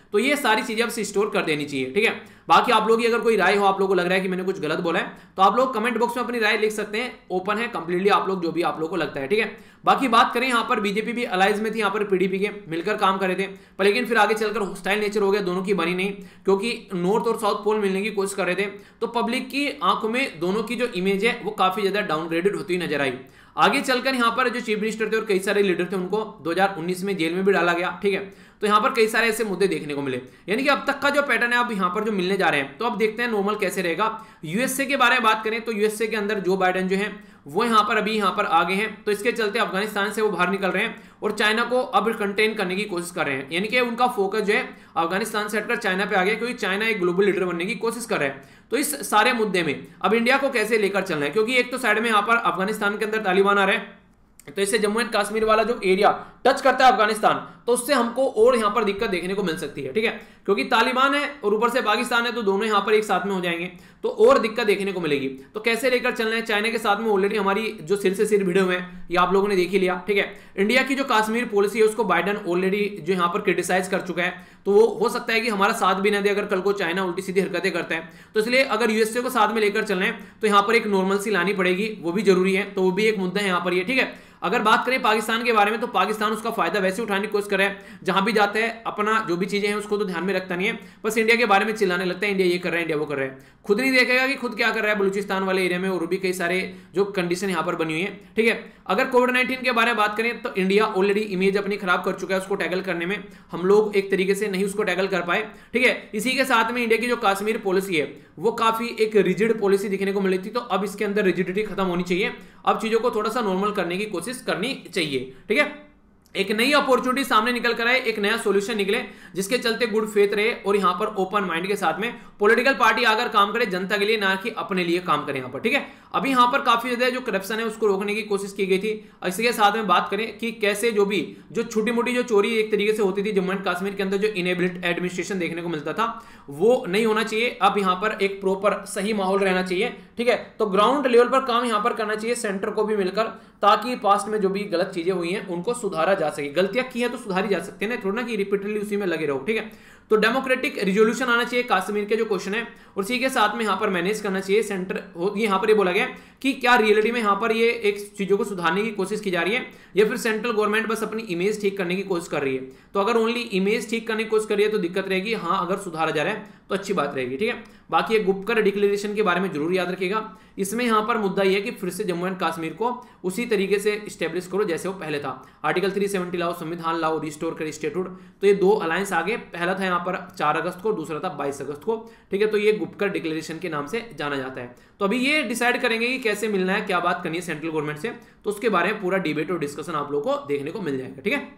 तो ये सारी चीजें अब स्टोर कर देनी चाहिए, ठीक है। बाकी आप लोगों की अगर कोई राय हो, आप लोगों को लग रहा है कि मैंने कुछ गलत बोला है, तो आप लोग कमेंट बॉक्स में अपनी राय लिख सकते हैं, ओपन है कंप्लीटली, आप लोग जो भी आप लोगों को लगता है, ठीक है। बाकी बात करें यहाँ पर बीजेपी भी अलायंस में थी, यहाँ पर पीडीपी के मिलकर काम कर रहे थे, पर लेकिन फिर आगे चलकर हॉस्टाइल नेचर हो गया, दोनों की बनी नहीं, क्योंकि नॉर्थ और साउथ पोल मिलने की कोशिश कर रहे थे, तो पब्लिक की आंखों में दोनों की जो इमेज है वो काफी ज्यादा डाउनग्रेडेड होती नजर आई। आगे चलकर यहाँ पर जो चीफ मिनिस्टर थे और कई सारे लीडर थे उनको 2019 में जेल में भी डाला गया, ठीक है। तो यहाँ पर कई सारे ऐसे मुद्दे देखने को मिले, यानी कि अब तक का जो पैटर्न है अब यहाँ पर जो मिलने जा रहे हैं, तो अब देखते हैं नॉर्मल कैसे रहेगा। यूएसए के बारे में बात करें तो यूएसए के अंदर जो बाइडेन जो है वो यहाँ पर अभी यहाँ पर आगे हैं, तो इसके चलते अफगानिस्तान से वो बाहर निकल रहे हैं और चाइना को अब कंटेन करने की कोशिश कर रहे हैं, यानी कि उनका फोकस जो है अफगानिस्तान से हटकर चाइना पे आ गया, क्योंकि चाइना एक ग्लोबल लीडर बनने की कोशिश कर रहा है। तो इस सारे मुद्दे में अब इंडिया को कैसे लेकर चलना है, क्योंकि एक तो साइड में यहाँ पर अफगानिस्तान के अंदर तालिबान आ रहे हैं, तो इससे जम्मू एंड कश्मीर वाला जो एरिया टच करता है अफगानिस्तान, तो उससे हमको और यहां पर दिक्कत देखने को मिल सकती है, ठीक है, क्योंकि तालिबान है और ऊपर से पाकिस्तान है, तो दोनों यहां पर एक साथ में हो जाएंगे, तो और दिक्कत देखने को मिलेगी। तो कैसे लेकर चलना है, चाइना के साथ में ऑलरेडी हमारी जो सिर से सिर भिड़े हुए हैं ये आप लोगों ने देख ही लिया, ठीक है। इंडिया की जो कश्मीर पॉलिसी है उसको बाइडेन ऑलरेडी जो यहां पर क्रिटिसाइज कर चुका है, तो वो हो सकता है कि हमारा साथ भी ना दे अगर कल को चाइना उल्टी सीधी हरकतें करता है, तो इसलिए अगर यूएसए को साथ में लेकर चलना है तो यहां पर एक नॉर्मल सी लानी पड़ेगी, वो भी जरूरी है, तो वो भी एक मुद्दा है यहां पर ये, ठीक है। अगर बात करें पाकिस्तान के बारे में, तो पाकिस्तान उसका फायदा वैसे उठाने की कोशिश कर रहा है, जहां भी जाता है अपना जो भी चीजें हैं उसको तो ध्यान में रखता नहीं है, बस इंडिया के बारे में चिल्लाने लगता है, इंडिया ये कर रहा है, इंडिया वो कर रहा है, खुद नहीं देखेगा कि खुद क्या कर रहा है बलूचिस्तान वाले एरिया में, और भी कई सारे जो कंडीशन यहाँ पर बनी हुई है, ठीक है। अगर कोविड-19 के बारे में बात करें तो इंडिया ऑलरेडी इमेज अपनी खराब कर चुका है, उसको टैकल करने में हम लोग एक तरीके से नहीं उसको टैकल कर पाए, ठीक है। इसी के साथ में इंडिया की जो कश्मीर पॉलिसी है वो काफी एक रिजिड पॉलिसी दिखने को मिली थी, तो अब इसके अंदर रिजिडिटी खत्म होनी चाहिए, अब चीजों को थोड़ा सा नॉर्मल करने की कोशिश करनी चाहिए, ठीक है। एक नई अपॉर्चुनिटी सामने निकल कर आए, एक नया सॉल्यूशन निकले, जिसके चलते गुड फेथ रहे और यहां पर ओपन माइंड के साथ में पॉलिटिकल पार्टी अगर काम करे जनता के लिए, ना कि अपने लिए काम करे यहां पर, ठीक है। अभी यहां पर काफी ज्यादा जो करप्शन है उसको रोकने की कोशिश की गई थी। इसी के साथ में बात करें कि कैसे जो भी जो छोटी मोटी जो चोरी एक तरीके से होती थी जम्मू एंड कश्मीर के अंदर, जो इनेबिलिट एडमिनिस्ट्रेशन देखने को मिलता था, वो नहीं होना चाहिए। अब यहां पर एक प्रॉपर सही माहौल रहना चाहिए, ठीक है। तो ग्राउंड लेवल पर काम यहां पर करना चाहिए सेंटर को भी मिलकर, ताकि पास्ट में जो भी गलत चीजें हुई हैं उनको सुधारा जा सके। गलतियां की है तो सुधारी जा सकती है ना, थोड़ा ना कि रिपीटेडली उसी में लगे रहो, ठीक है। तो डेमोक्रेटिक रिजोल्यूशन आना चाहिए कश्मीर के जो क्वेश्चन है, और इसी के साथ में यहां पर मैनेज करना चाहिए सेंटर। यहां पर ये बोला गया कि क्या रियलिटी में यहां पर ये एक चीजों को सुधारने की कोशिश की जा रही है, या फिर सेंट्रल गवर्नमेंट बस अपनी इमेज ठीक करने की कोशिश कर रही है। तो अगर ओनली इमेज ठीक करने की कोशिश कर रही है तो दिक्कत रहेगी, हाँ अगर सुधारा जा रहा है तो अच्छी बात रहेगी, ठीक है। बाकी ये गुपकर डिक्लेरेशन के बारे में जरूर याद रखिएगा, इसमें यहां पर मुद्दा यह है कि फिर से जम्मू एंड कश्मीर को उसी तरीके से स्टेब्लिश करो जैसे वो पहले था, आर्टिकल 370 लाओ, संविधान लाओ, रिस्टोर कर स्टेटहुड। तो ये दो अलायंस आगे, पहला था यहां पर 4 अगस्त को, दूसरा था 22 अगस्त को, ठीक है। तो ये गुपकर डिक्लेरेशन के नाम से जाना जाता है। तो अभी ये डिसाइड करेंगे कि कैसे मिलना है, क्या बात करनी है सेंट्रल गवर्नमेंट से, तो उसके बारे में पूरा डिबेट और डिस्कशन आप लोगों को देखने को मिल जाएगा, ठीक है।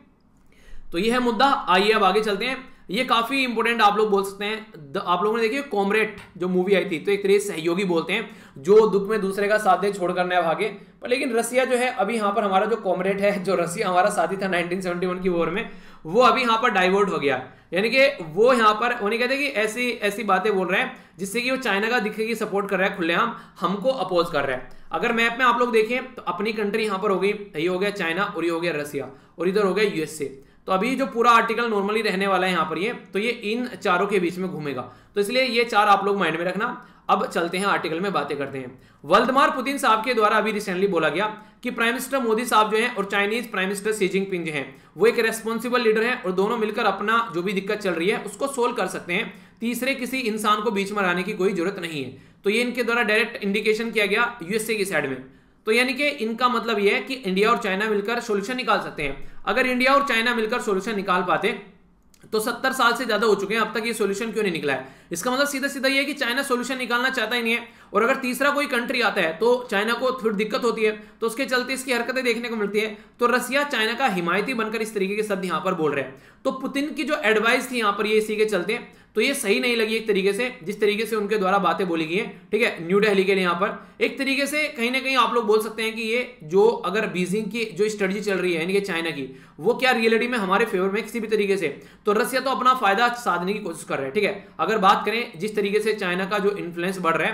तो ये है मुद्दा। आइए अब आगे चलते हैं, ये काफी इंपोर्टेंट आप लोग बोल सकते हैं। आप लोगों ने देखिए कॉमरेड जो मूवी आई थी, तो एक तरह सहयोगी बोलते हैं, जो दुख में दूसरे का साथ दे छोड़कर न भागे। पर लेकिन रसिया जो है अभी यहाँ पर हमारा जो कॉमरेड है, जो रसिया हमारा साथी था 1971 की वॉर में, वो अभी यहाँ पर डाइवर्ट हो गया, यानी कि वो यहाँ पर उन्हें कहते हैं कि ऐसी ऐसी बातें बोल रहे हैं जिससे कि वो चाइना का दिखे कि सपोर्ट कर रहा है खुलेआम, हमको अपोज कर रहा है। अगर मैप में आप लोग देखें तो अपनी कंट्री यहाँ पर हो गई, ये हो गया चाइना और ये हो गया रसिया और इधर हो गया यूएसए। तो अभी जो पूरा आर्टिकल नॉर्मली रहने वाला है यहाँ पर ये, तो ये इन चारों के बीच में घूमेगा, तो इसलिए ये चार आप लोग माइंड में रखना। अब चलते हैं आर्टिकल में बातें करते हैं। व्लादिमीर पुतिन साहब के द्वारा अभी रिसेंटली बोला गया कि प्राइम मिनिस्टर मोदी साहब जो हैं और Chinese prime minister Xi Jinping जो हैं वो एक रेस्पॉन्सिबल लीडर हैं और दोनों मिलकर अपना जो भी दिक्कत चल रही है उसको सोल्व कर सकते हैं, तीसरे किसी इंसान को बीच में लाने की कोई जरूरत नहीं है। तो ये इनके द्वारा डायरेक्ट इंडिकेशन किया गया यूएसए की साइड में। तो यानी कि इनका मतलब यह है कि इंडिया और चाइना मिलकर सॉल्यूशन निकाल सकते हैं। अगर इंडिया और चाइना मिलकर सॉल्यूशन निकाल पाते तो 70 साल से ज्यादा हो चुके हैं, अब तक ये सॉल्यूशन क्यों नहीं निकला है? इसका मतलब सीधा सीधा ये है कि चाइना सॉल्यूशन निकालना चाहता ही नहीं है, और अगर तीसरा कोई कंट्री आता है तो चाइना को थोड़ी दिक्कत होती है, तो उसके चलते इसकी हरकतें देखने को मिलती है। तो रसिया चाइना का हिमायती बनकर इस तरीके के शब्द यहां पर बोल रहे हैं। तो पुतिन की जो एडवाइस थी यहां पर ये इसी के चलते, तो ये सही नहीं लगी एक तरीके से, जिस तरीके से उनके द्वारा बातें बोली गई हैं, ठीक है, न्यू दिल्ली के लिए। यहां पर एक तरीके से कहीं ना कहीं आप लोग बोल सकते हैं कि ये जो अगर बीजिंग की जो स्ट्रेटजी चल रही है यानी कि चाइना की, वो क्या रियलिटी में हमारे फेवर में किसी भी तरीके से, तो रसिया तो अपना फायदा साधने की कोशिश कर रहा है, ठीक है। अगर बात करें जिस तरीके से चाइना का जो इन्फ्लुएंस बढ़ रहा है, तो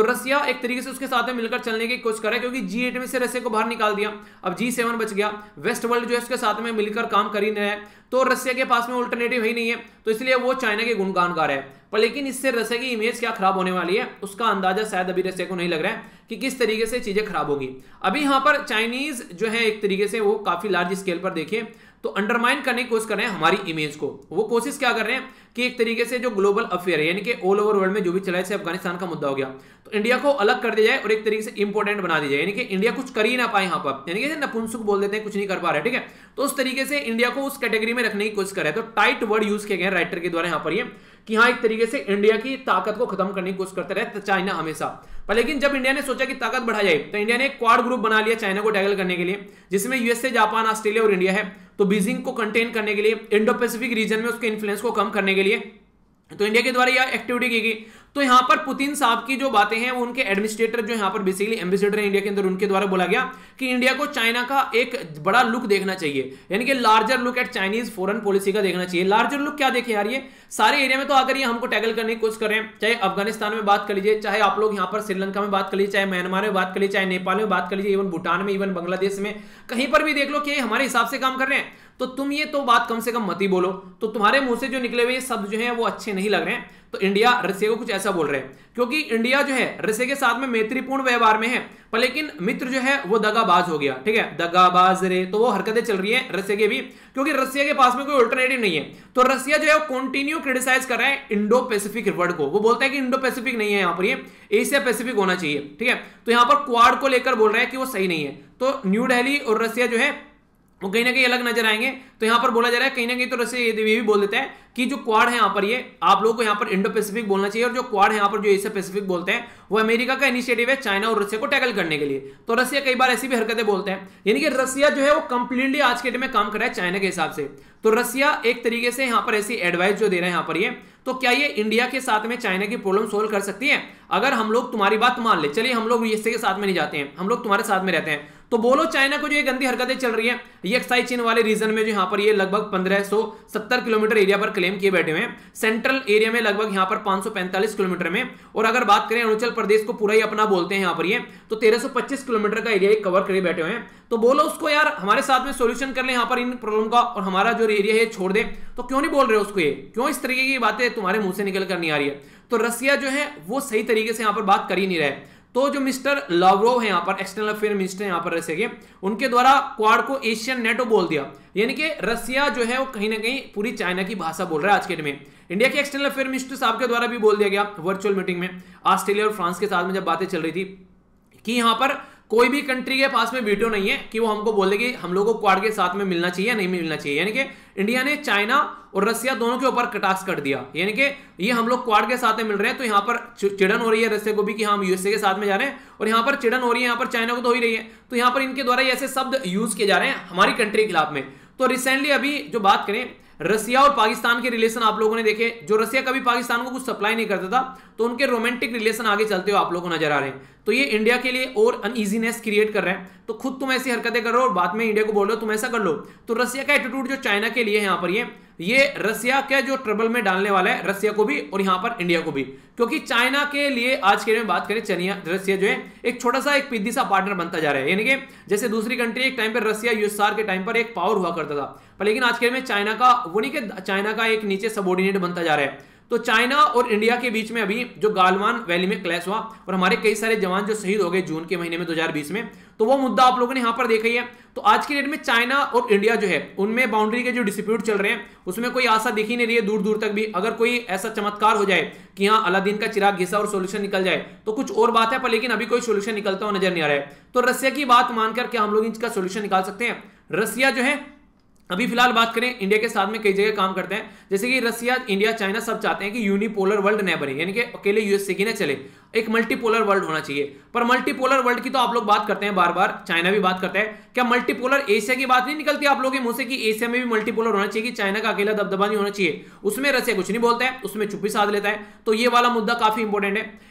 रसिया एक तरीके से उसके साथ में मिलकर चलने की कोशिश कर रहा है, क्योंकि G8 में से रसिया को बाहर निकाल दिया, अब G7 बच गया, वेस्ट वर्ल्ड जो है उसके साथ में मिलकर काम कर ही नहीं है, तो रसिया के पास में अल्टरनेटिव ही नहीं है, तो इसलिए वो चाइना के गुणगान गा रहा है। पर लेकिन इससे रसिया की इमेज क्या खराब होने वाली है उसका अंदाजा शायद अभी रसिया को नहीं लग रहा है कि किस तरीके से चीजें खराब होगी। अभी यहाँ पर चाइनीज जो है एक तरीके से वो काफी लार्ज स्केल पर देखें तो अंडरमाइन करने की कोशिश कर रहे हैं हमारी इमेज को। वो कोशिश क्या कर रहे हैं कि एक तरीके से जो ग्लोबल अफेयर है, यानी कि ऑल ओवर वर्ल्ड में जो भी चला है, जैसे अफगानिस्तान का मुद्दा हो गया, तो इंडिया को अलग कर दिया जाए और एक तरीके से इंपॉर्टेंट बना दिया जाए, यानी कि इंडिया कुछ कर ही ना पाए यहाँ पर, यानी कि नपुंसक बोल देते हैं, कुछ नहीं कर पा रहे, ठीक है। तो उस तरीके से इंडिया को उस कैटेगरी में रखने की कोशिश कर रहे हैं। तो टाइट वर्ड यूज किए गए राइटर के द्वारा यहाँ पर ये कि हाँ एक तरीके से इंडिया की ताकत को खत्म करने की कोशिश करते रहे चाइना हमेशा। पर लेकिन जब इंडिया ने सोचा कि ताकत बढ़ा जाए तो इंडिया ने एक क्वाड ग्रुप बना लिया चाइना को टैकल करने के लिए, जिसमें यूएसए, जापान, ऑस्ट्रेलिया और इंडिया है। तो बीजिंग को कंटेन करने के लिए, इंडो पैसिफिक रीजन में उसके इन्फ्लुएंस को कम करने के लिए तो इंडिया के द्वारा यह एक्टिविटी की गई। तो यहाँ पर पुतिन साहब की जो बातें हैं वो उनके एडमिनिस्ट्रेटर जो यहाँ पर बेसिकली एम्बेसडर है इंडिया के अंदर, उनके द्वारा बोला गया कि इंडिया को चाइना का एक बड़ा लुक देखना चाहिए, यानी कि larger look at Chinese foreign policy का देखना चाहिए। लार्जर लुक क्या देखें यार, ये सारे एरिया में तो आकर ये हमको टैकल करने की कोशिश कर रहे हैं, चाहे अफगानिस्तान में बात कर लीजिए, चाहे आप लोग यहाँ पर श्रीलंका में बात कर लीजिए, चाहे म्यांमार में बात कर लीजिए, चाहे नेपाल में बात कर लीजिए, इवन भूटान में, इवन बांग्लादेश में, कहीं पर भी देख लो कि हमारे हिसाब से काम कर रहे हैं। तो तुम ये तो बात कम से कम मत ही बोलो, तो तुम्हारे मुंह से जो निकले हुए शब्द जो है वो अच्छे नहीं लग रहे हैं। तो इंडिया रसिया को कुछ ऐसा बोल रहे हैं, क्योंकि इंडिया जो है रसिया के साथ में मैत्रीपूर्ण व्यवहार में है, पर लेकिन मित्र जो है वो दगाबाज हो गया, ठीक है, दगाबाज रे, तो वो हरकतें चल रही है रसिया के भी, क्योंकि रसिया के पास में कोई अल्टरनेटिव नहीं है। तो रसिया जो है वो कंटिन्यू क्रिटिसाइज कर रहा है इंडो पैसिफिक वर्ड को, वो बोलता है कि इंडो पैसिफिक नहीं है यहाँ पर, ये एशिया पैसिफिक होना चाहिए, ठीक है। तो यहाँ पर क्वाड को लेकर बोल रहा है कि वो सही नहीं है। तो न्यू दिल्ली और रसिया जो है वो कहीं ना कहीं अलग नजर आएंगे। तो यहां पर बोला जा रहा है कहीं ना कहीं तो रसिया ये भी बोल देता है कि जो क्वाड है यहाँ पर, ये आप लोगों को यहाँ पर इंडो पैसिफिक बोलना चाहिए, और जो क्वाड है यहाँ पर जो एशिया पैसिफिक बोलते हैं वो अमेरिका का इनिशिएटिव है चाइना और रसिया को टैकल करने के लिए। तो रसिया कई बार ऐसी भी हरकतें बोलते हैं, यानी कि रसिया जो है वो कंप्लीटली आज के डेट में काम कर रहा है चाइना के हिसाब से। तो रसिया एक तरीके से यहाँ पर ऐसी एडवाइस जो दे रहे हैं यहाँ पर ये, तो क्या ये इंडिया के साथ में चाइना की प्रॉब्लम सोल्व कर सकती है? अगर हम लोग तुम्हारी बात मान ले, चलिए हम लोग यूएसए के साथ में नहीं जाते हैं, हम लोग तुम्हारे साथ में रहते हैं, तो बोलो चाइना को जो ये गंदी हरकतें चल रही है, ये एक्साई चीन वाले रीजन में जो यहाँ पर ये लगभग 1570 किलोमीटर एरिया पर क्लेम किए बैठे हुए हैं, सेंट्रल एरिया में लगभग यहाँ पर 545 किलोमीटर में, और अगर बात करें अरुणाचल प्रदेश को पूरा ही अपना बोलते हैं यहाँ पर ये, तो 1325 किलोमीटर का एरिया कवर करे बैठे हुए हैं। तो बोलो उसको यार हमारे साथ में सोल्यूशन कर ले यहाँ पर इन प्रॉब्लम का, और हमारा जो एरिया है छोड़ दे। तो क्यों नहीं बोल रहे हो उसको, ये क्यों इस तरीके की बातें तुम्हारे मुंह से निकल कर नहीं आ रही है? तो रसिया जो है वो सही तरीके से यहाँ पर बात कर ही नहीं रहे। तो जो मिस्टर लावरोव है यहाँ पर, एक्सटर्नल अफेयर मिनिस्टर यहाँ पर रसिया के, उनके द्वारा क्वाड को एशियन नेटो बोल दिया, यानी कि रसिया जो है वो कहीं ना कहीं पूरी चाइना की भाषा बोल रहा है आज के डेट में। इंडिया के एक्सटर्नल अफेयर मिनिस्टर साहब के द्वारा भी बोल दिया गया वर्चुअल मीटिंग में, ऑस्ट्रेलिया और फ्रांस के साथ में जब बातें चल रही थी, कि यहाँ पर कोई भी कंट्री के पास में वीटो नहीं है कि वो हमको बोल दे कि हम लोगों को क्वाड के साथ में मिलना चाहिए या नहीं मिलना चाहिए। यानी कि इंडिया ने चाइना और रसिया दोनों के ऊपर कटाक्ष कर दिया, यानी कि ये हम लोग क्वाड के साथ में मिल रहे हैं, तो यहाँ पर चिड़न हो रही है रसिया को भी कि हम यूएसए के साथ में जा रहे हैं, और यहाँ पर चिड़न हो रही है यहाँ पर चाइना को तो हो ही रही है। तो यहाँ पर इनके द्वारा ऐसे शब्द यूज किए जा रहे हैं हमारी कंट्री के खिलाफ में। तो रिसेंटली अभी जो बात करें रसिया और पाकिस्तान के रिलेशन आप लोगों ने देखे, जो रसिया कभी पाकिस्तान को कुछ सप्लाई नहीं करता था, तो उनके रोमांटिक रिलेशन आगे चलते हुए आप लोगों को नजर आ रहे हैं। तो ये इंडिया के लिए और अनईजीनेस क्रिएट कर रहे हैं। तो खुद तुम ऐसी हरकतें कर रहे हो और बाद में इंडिया को बोल रहे हो तुम ऐसा कर लो। तो रसिया का एटीट्यूड जो चाइना के लिए यहाँ पर ये रसिया का जो ट्रबल में डालने वाला है रसिया को भी और यहाँ पर इंडिया को भी, क्योंकि चाइना के लिए आज के में बात करें चलिए रसिया जो है एक छोटा सा एक पिद्दी सा पार्टनर बनता जा रहा है। यानी कि जैसे दूसरी कंट्री एक टाइम पर रसिया यूएसआर के टाइम पर एक पावर हुआ करता था, पर लेकिन आज के में चाइना का वो नहीं कि चाइना का एक नीचे सबऑर्डिनेट बनता जा रहा है। तो चाइना और इंडिया के बीच में अभी जो गालवान वैली में क्लैश हुआ और हमारे कई सारे जवान जो शहीद हो गए जून के महीने में 2020 में, तो वो मुद्दा आप लोगों ने यहां पर देखा ही है। तो आज की डेट में चाइना और इंडिया जो है उनमें बाउंड्री के जो डिस्प्यूट चल रहे हैं उसमें कोई आशा दिख ही नहीं रही है दूर दूर तक भी। अगर कोई ऐसा चमत्कार हो जाए कि यहाँ अलादीन का चिराग घिसा और सोल्यूशन निकल जाए तो कुछ और बात है, पर लेकिन अभी कोई सोल्यूशन निकलता हुआ नजर नहीं आ रहा है। तो रसिया की बात मानकर क्या हम लोग इसका सोल्यूशन निकाल सकते हैं? रसिया जो है अभी फिलहाल बात करें इंडिया के साथ में कई जगह काम करते हैं, जैसे कि रसिया, इंडिया, चाइना सब चाहते हैं कि यूनिपोलर वर्ल्ड न बने, यानी कि अकेले यूएसए की न चले, एक मल्टीपोलर वर्ल्ड होना चाहिए। पर मल्टीपोलर वर्ल्ड की तो आप लोग बात करते हैं बार बार, चाइना भी बात करता है, क्या मल्टीपोलर एशिया की बात नहीं निकलती आप लोगों के मुंह से कि एशिया में भी मल्टीपोलर होना चाहिए, कि चाइना का अकेला दबदबा नहीं होना चाहिए? उसमें रसिया कुछ नहीं बोलता है, उसमें चुप्पी साध लेता है। तो ये वाला मुद्दा काफी इंपॉर्टेंट है।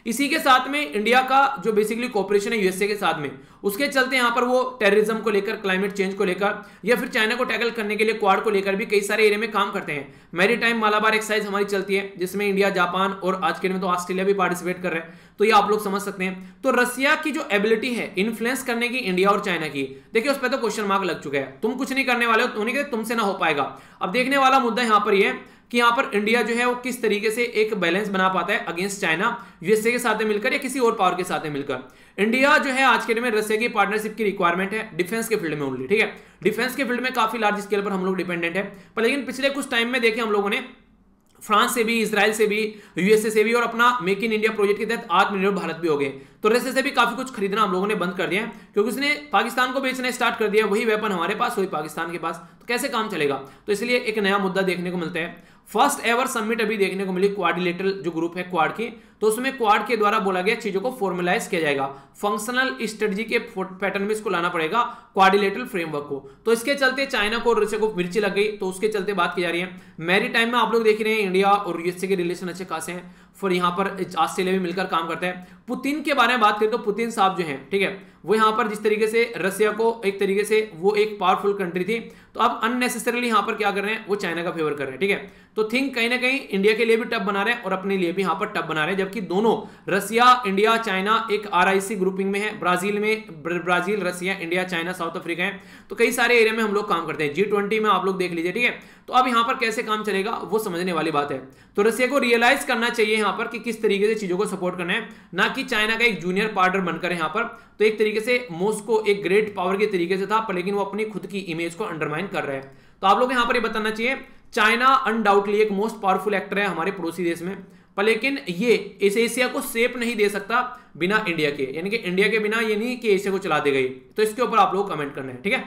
इसी के साथ में इंडिया का जो बेसिकली कोऑपरेशन है यूएसए के साथ में, उसके चलते यहाँ पर वो टेररिज्म को लेकर, क्लाइमेट चेंज को लेकर या फिर चाइना को टैकल करने के लिए क्वाड को लेकर भी कई सारे एरिया में काम करते हैं। मैरीटाइम मालाबार एक्सरसाइज हमारी चलती है जिसमें इंडिया, जापान और आज के दिन में तो ऑस्ट्रेलिया भी पार्टिसिपेट कर रहे हैं, तो ये आप लोग समझ सकते हैं। तो रसिया की जो एबिलिटी है इन्फ्लुएंस करने की इंडिया और चाइना की, देखिए उस पर तो क्वेश्चन मार्क लग चुका है। तुम कुछ नहीं करने वाले हो, उन्हें कहते तुमसे ना हो पाएगा। अब देखने वाला मुद्दा यहाँ पर यह कि यहाँ पर इंडिया जो है वो किस तरीके से एक बैलेंस बना पाता है अगेंस्ट चाइना, यूएसए के साथ मिलकर या किसी और पावर के साथ मिलकर। इंडिया जो है आज के दिन में रसिया की पार्टनरशिप की रिक्वायरमेंट है डिफेंस के फील्ड में ओनली, ठीक है। डिफेंस के फील्ड में काफी लार्ज स्केल पर हम लोग डिपेंडेंट है, पर लेकिन पिछले कुछ टाइम में देखें हम लोगों ने फ्रांस से भी, इजराइल से भी, यूएसए से भी और अपना मेक इन इंडिया प्रोजेक्ट के तहत आत्मनिर्भर भारत भी हो गए। तो रसिया से भी काफी कुछ खरीदना हम लोगों ने बंद कर दिया है क्योंकि उसने पाकिस्तान को बेचना स्टार्ट कर दिया। वही वेपन हमारे पास, वही पाकिस्तान के पास, तो कैसे काम चलेगा। तो इसलिए एक नया मुद्दा देखने को मिलता है। फर्स्ट एवर समिट अभी देखने को मिली क्वाड्रिलेटरल जो ग्रुप है क्वाड की, तो उसमें क्वाड के द्वारा बोला गया चीजों को फॉर्मलाइज किया जाएगा, फंक्शनल स्ट्रेटजी के पैटर्न में इसको लाना पड़ेगा क्वाड्रिलेटरल फ्रेमवर्क को। तो इसके चलते चाइना को और रसिया को मिर्ची लग गई, तो उसके चलते बात की जा रही है। मैरीटाइम में आप लोग देख रहे हैं इंडिया और यूएसए के रिलेशन अच्छे खासे हैं, फिर यहाँ पर ऑस्ट्रेलिया भी मिलकर काम करता है। पुतिन के बारे में बात करें तो पुतिन साहब जो हैं, ठीक है, वो यहाँ पर जिस तरीके से रसिया को एक तरीके से वो एक पावरफुल कंट्री थी, तो अब अननेसेसरीली यहाँ पर क्या कर रहे हैं, वो चाइना का फेवर कर रहे हैं, ठीक है। तो थिंक कहीं ना कहीं इंडिया के लिए भी टफ बना रहे हैं और अपने लिए भी यहाँ पर टफ बना रहे हैं, जबकि दोनों रसिया, इंडिया, चाइना एक आरआईसी ग्रुपिंग में है। Brazil, Russia, India, China, South Africa है, तो कई सारे एरिया में हम लोग काम करते हैं। G20 में आप लोग देख लीजिए, ठीक है। तो अब यहाँ पर कैसे काम चलेगा वो समझने वाली बात है। तो रसिया को रियलाइज करना चाहिए यहाँ पर कि किस तरीके से चीजों को सपोर्ट करना है, ना कि चाइना का एक जूनियर पार्टनर बनकर यहाँ पर। तो एक तरीके से मॉस्को एक ग्रेट पावर के तरीके से था, पर लेकिन वो अपनी खुद की इमेज को अंडरमाइन कर रहे हैं। तो आप लोग यहाँ पर ये बताना चाहिए, चाइना अनडाउटली एक मोस्ट पावरफुल एक्टर है हमारे पड़ोसी देश में, पर लेकिन ये इस एशिया को शेप नहीं दे सकता बिना इंडिया के, यानी कि इंडिया के बिना ये नहीं कि एशिया को चला दे गई। तो इसके ऊपर आप लोग कमेंट करना है, ठीक है।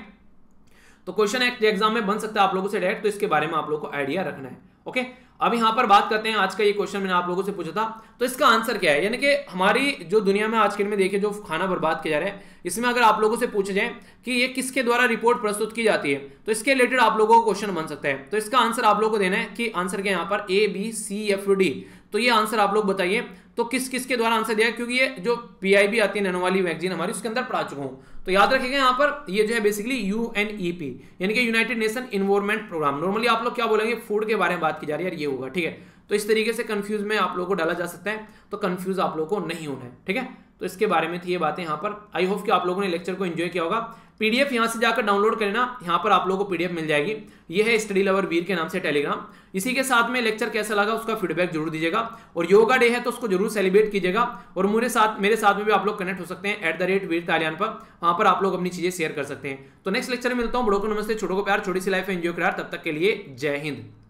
तो क्वेश्चन एग्जाम में बन सकता है आप लोगों से डायरेक्ट, तो इसके बारे में आप लोगों को आइडिया रखना है, ओके। अब यहाँ पर बात करते हैं, आज का ये क्वेश्चन मैंने आप लोगों से पूछा था, तो इसका आंसर क्या है। यानी कि हमारी जो दुनिया में आज के दिन में देखिए जो खाना बर्बाद किया जा रहा है, इसमें अगर आप लोगों से पूछा जाए कि ये किसके द्वारा रिपोर्ट प्रस्तुत की जाती है, तो इसके रिलेटेड आप लोगों को क्वेश्चन बन सकता है। तो इसका आंसर आप लोगों को देना है कि आंसर क्या है यहाँ पर ABCFD। तो ये आंसर आप लोग बताइए, तो किस किस के द्वारा आंसर दिया, क्योंकि ये जो PIB आती है नैनो वाली वैक्सीन हमारी, उसके अंदर पढ़ा चुका हूँ। तो याद रखिएगा यहाँ पर ये जो है बेसिकली UNEP यानी कि United Nation environment programme. Normally आप लोग क्या बोलेंगे, फूड के बारे में बात की जा रही है, ये होगा, ठीक है। तो इस तरीके से कंफ्यूज में आप लोगों को डाला जा सकता है, तो कंफ्यूज आप लोगों को नहीं होना है, ठीक है। तो इसके बारे में थी ये बातें यहाँ पर। आई होप कि आप लोगों ने लेक्चर को एंजॉय किया होगा। PDF यहाँ से जाकर डाउनलोड करना, यहाँ पर आप लोगों को PDF मिल जाएगी। ये है स्टडी लवर वीर के नाम से टेलीग्राम। इसी के साथ में लेक्चर कैसा लगा उसका फीडबैक जरूर दीजिएगा, और योगा डे है तो उसको जरूर सेलिब्रेट कीजिएगा। और मेरे साथ में भी आप लोग कनेक्ट हो सकते हैं @वीर पर, वहां पर आप लोग अपनी चीजें शेयर कर सकते हैं। तो नेक्स्ट लेक्चर में मिलता हूँ। बड़ों को नमस्ते, छोटों को प्यार, छोटी सी लाइफ एंजॉय करार। तब तक के लिए जय हिंद।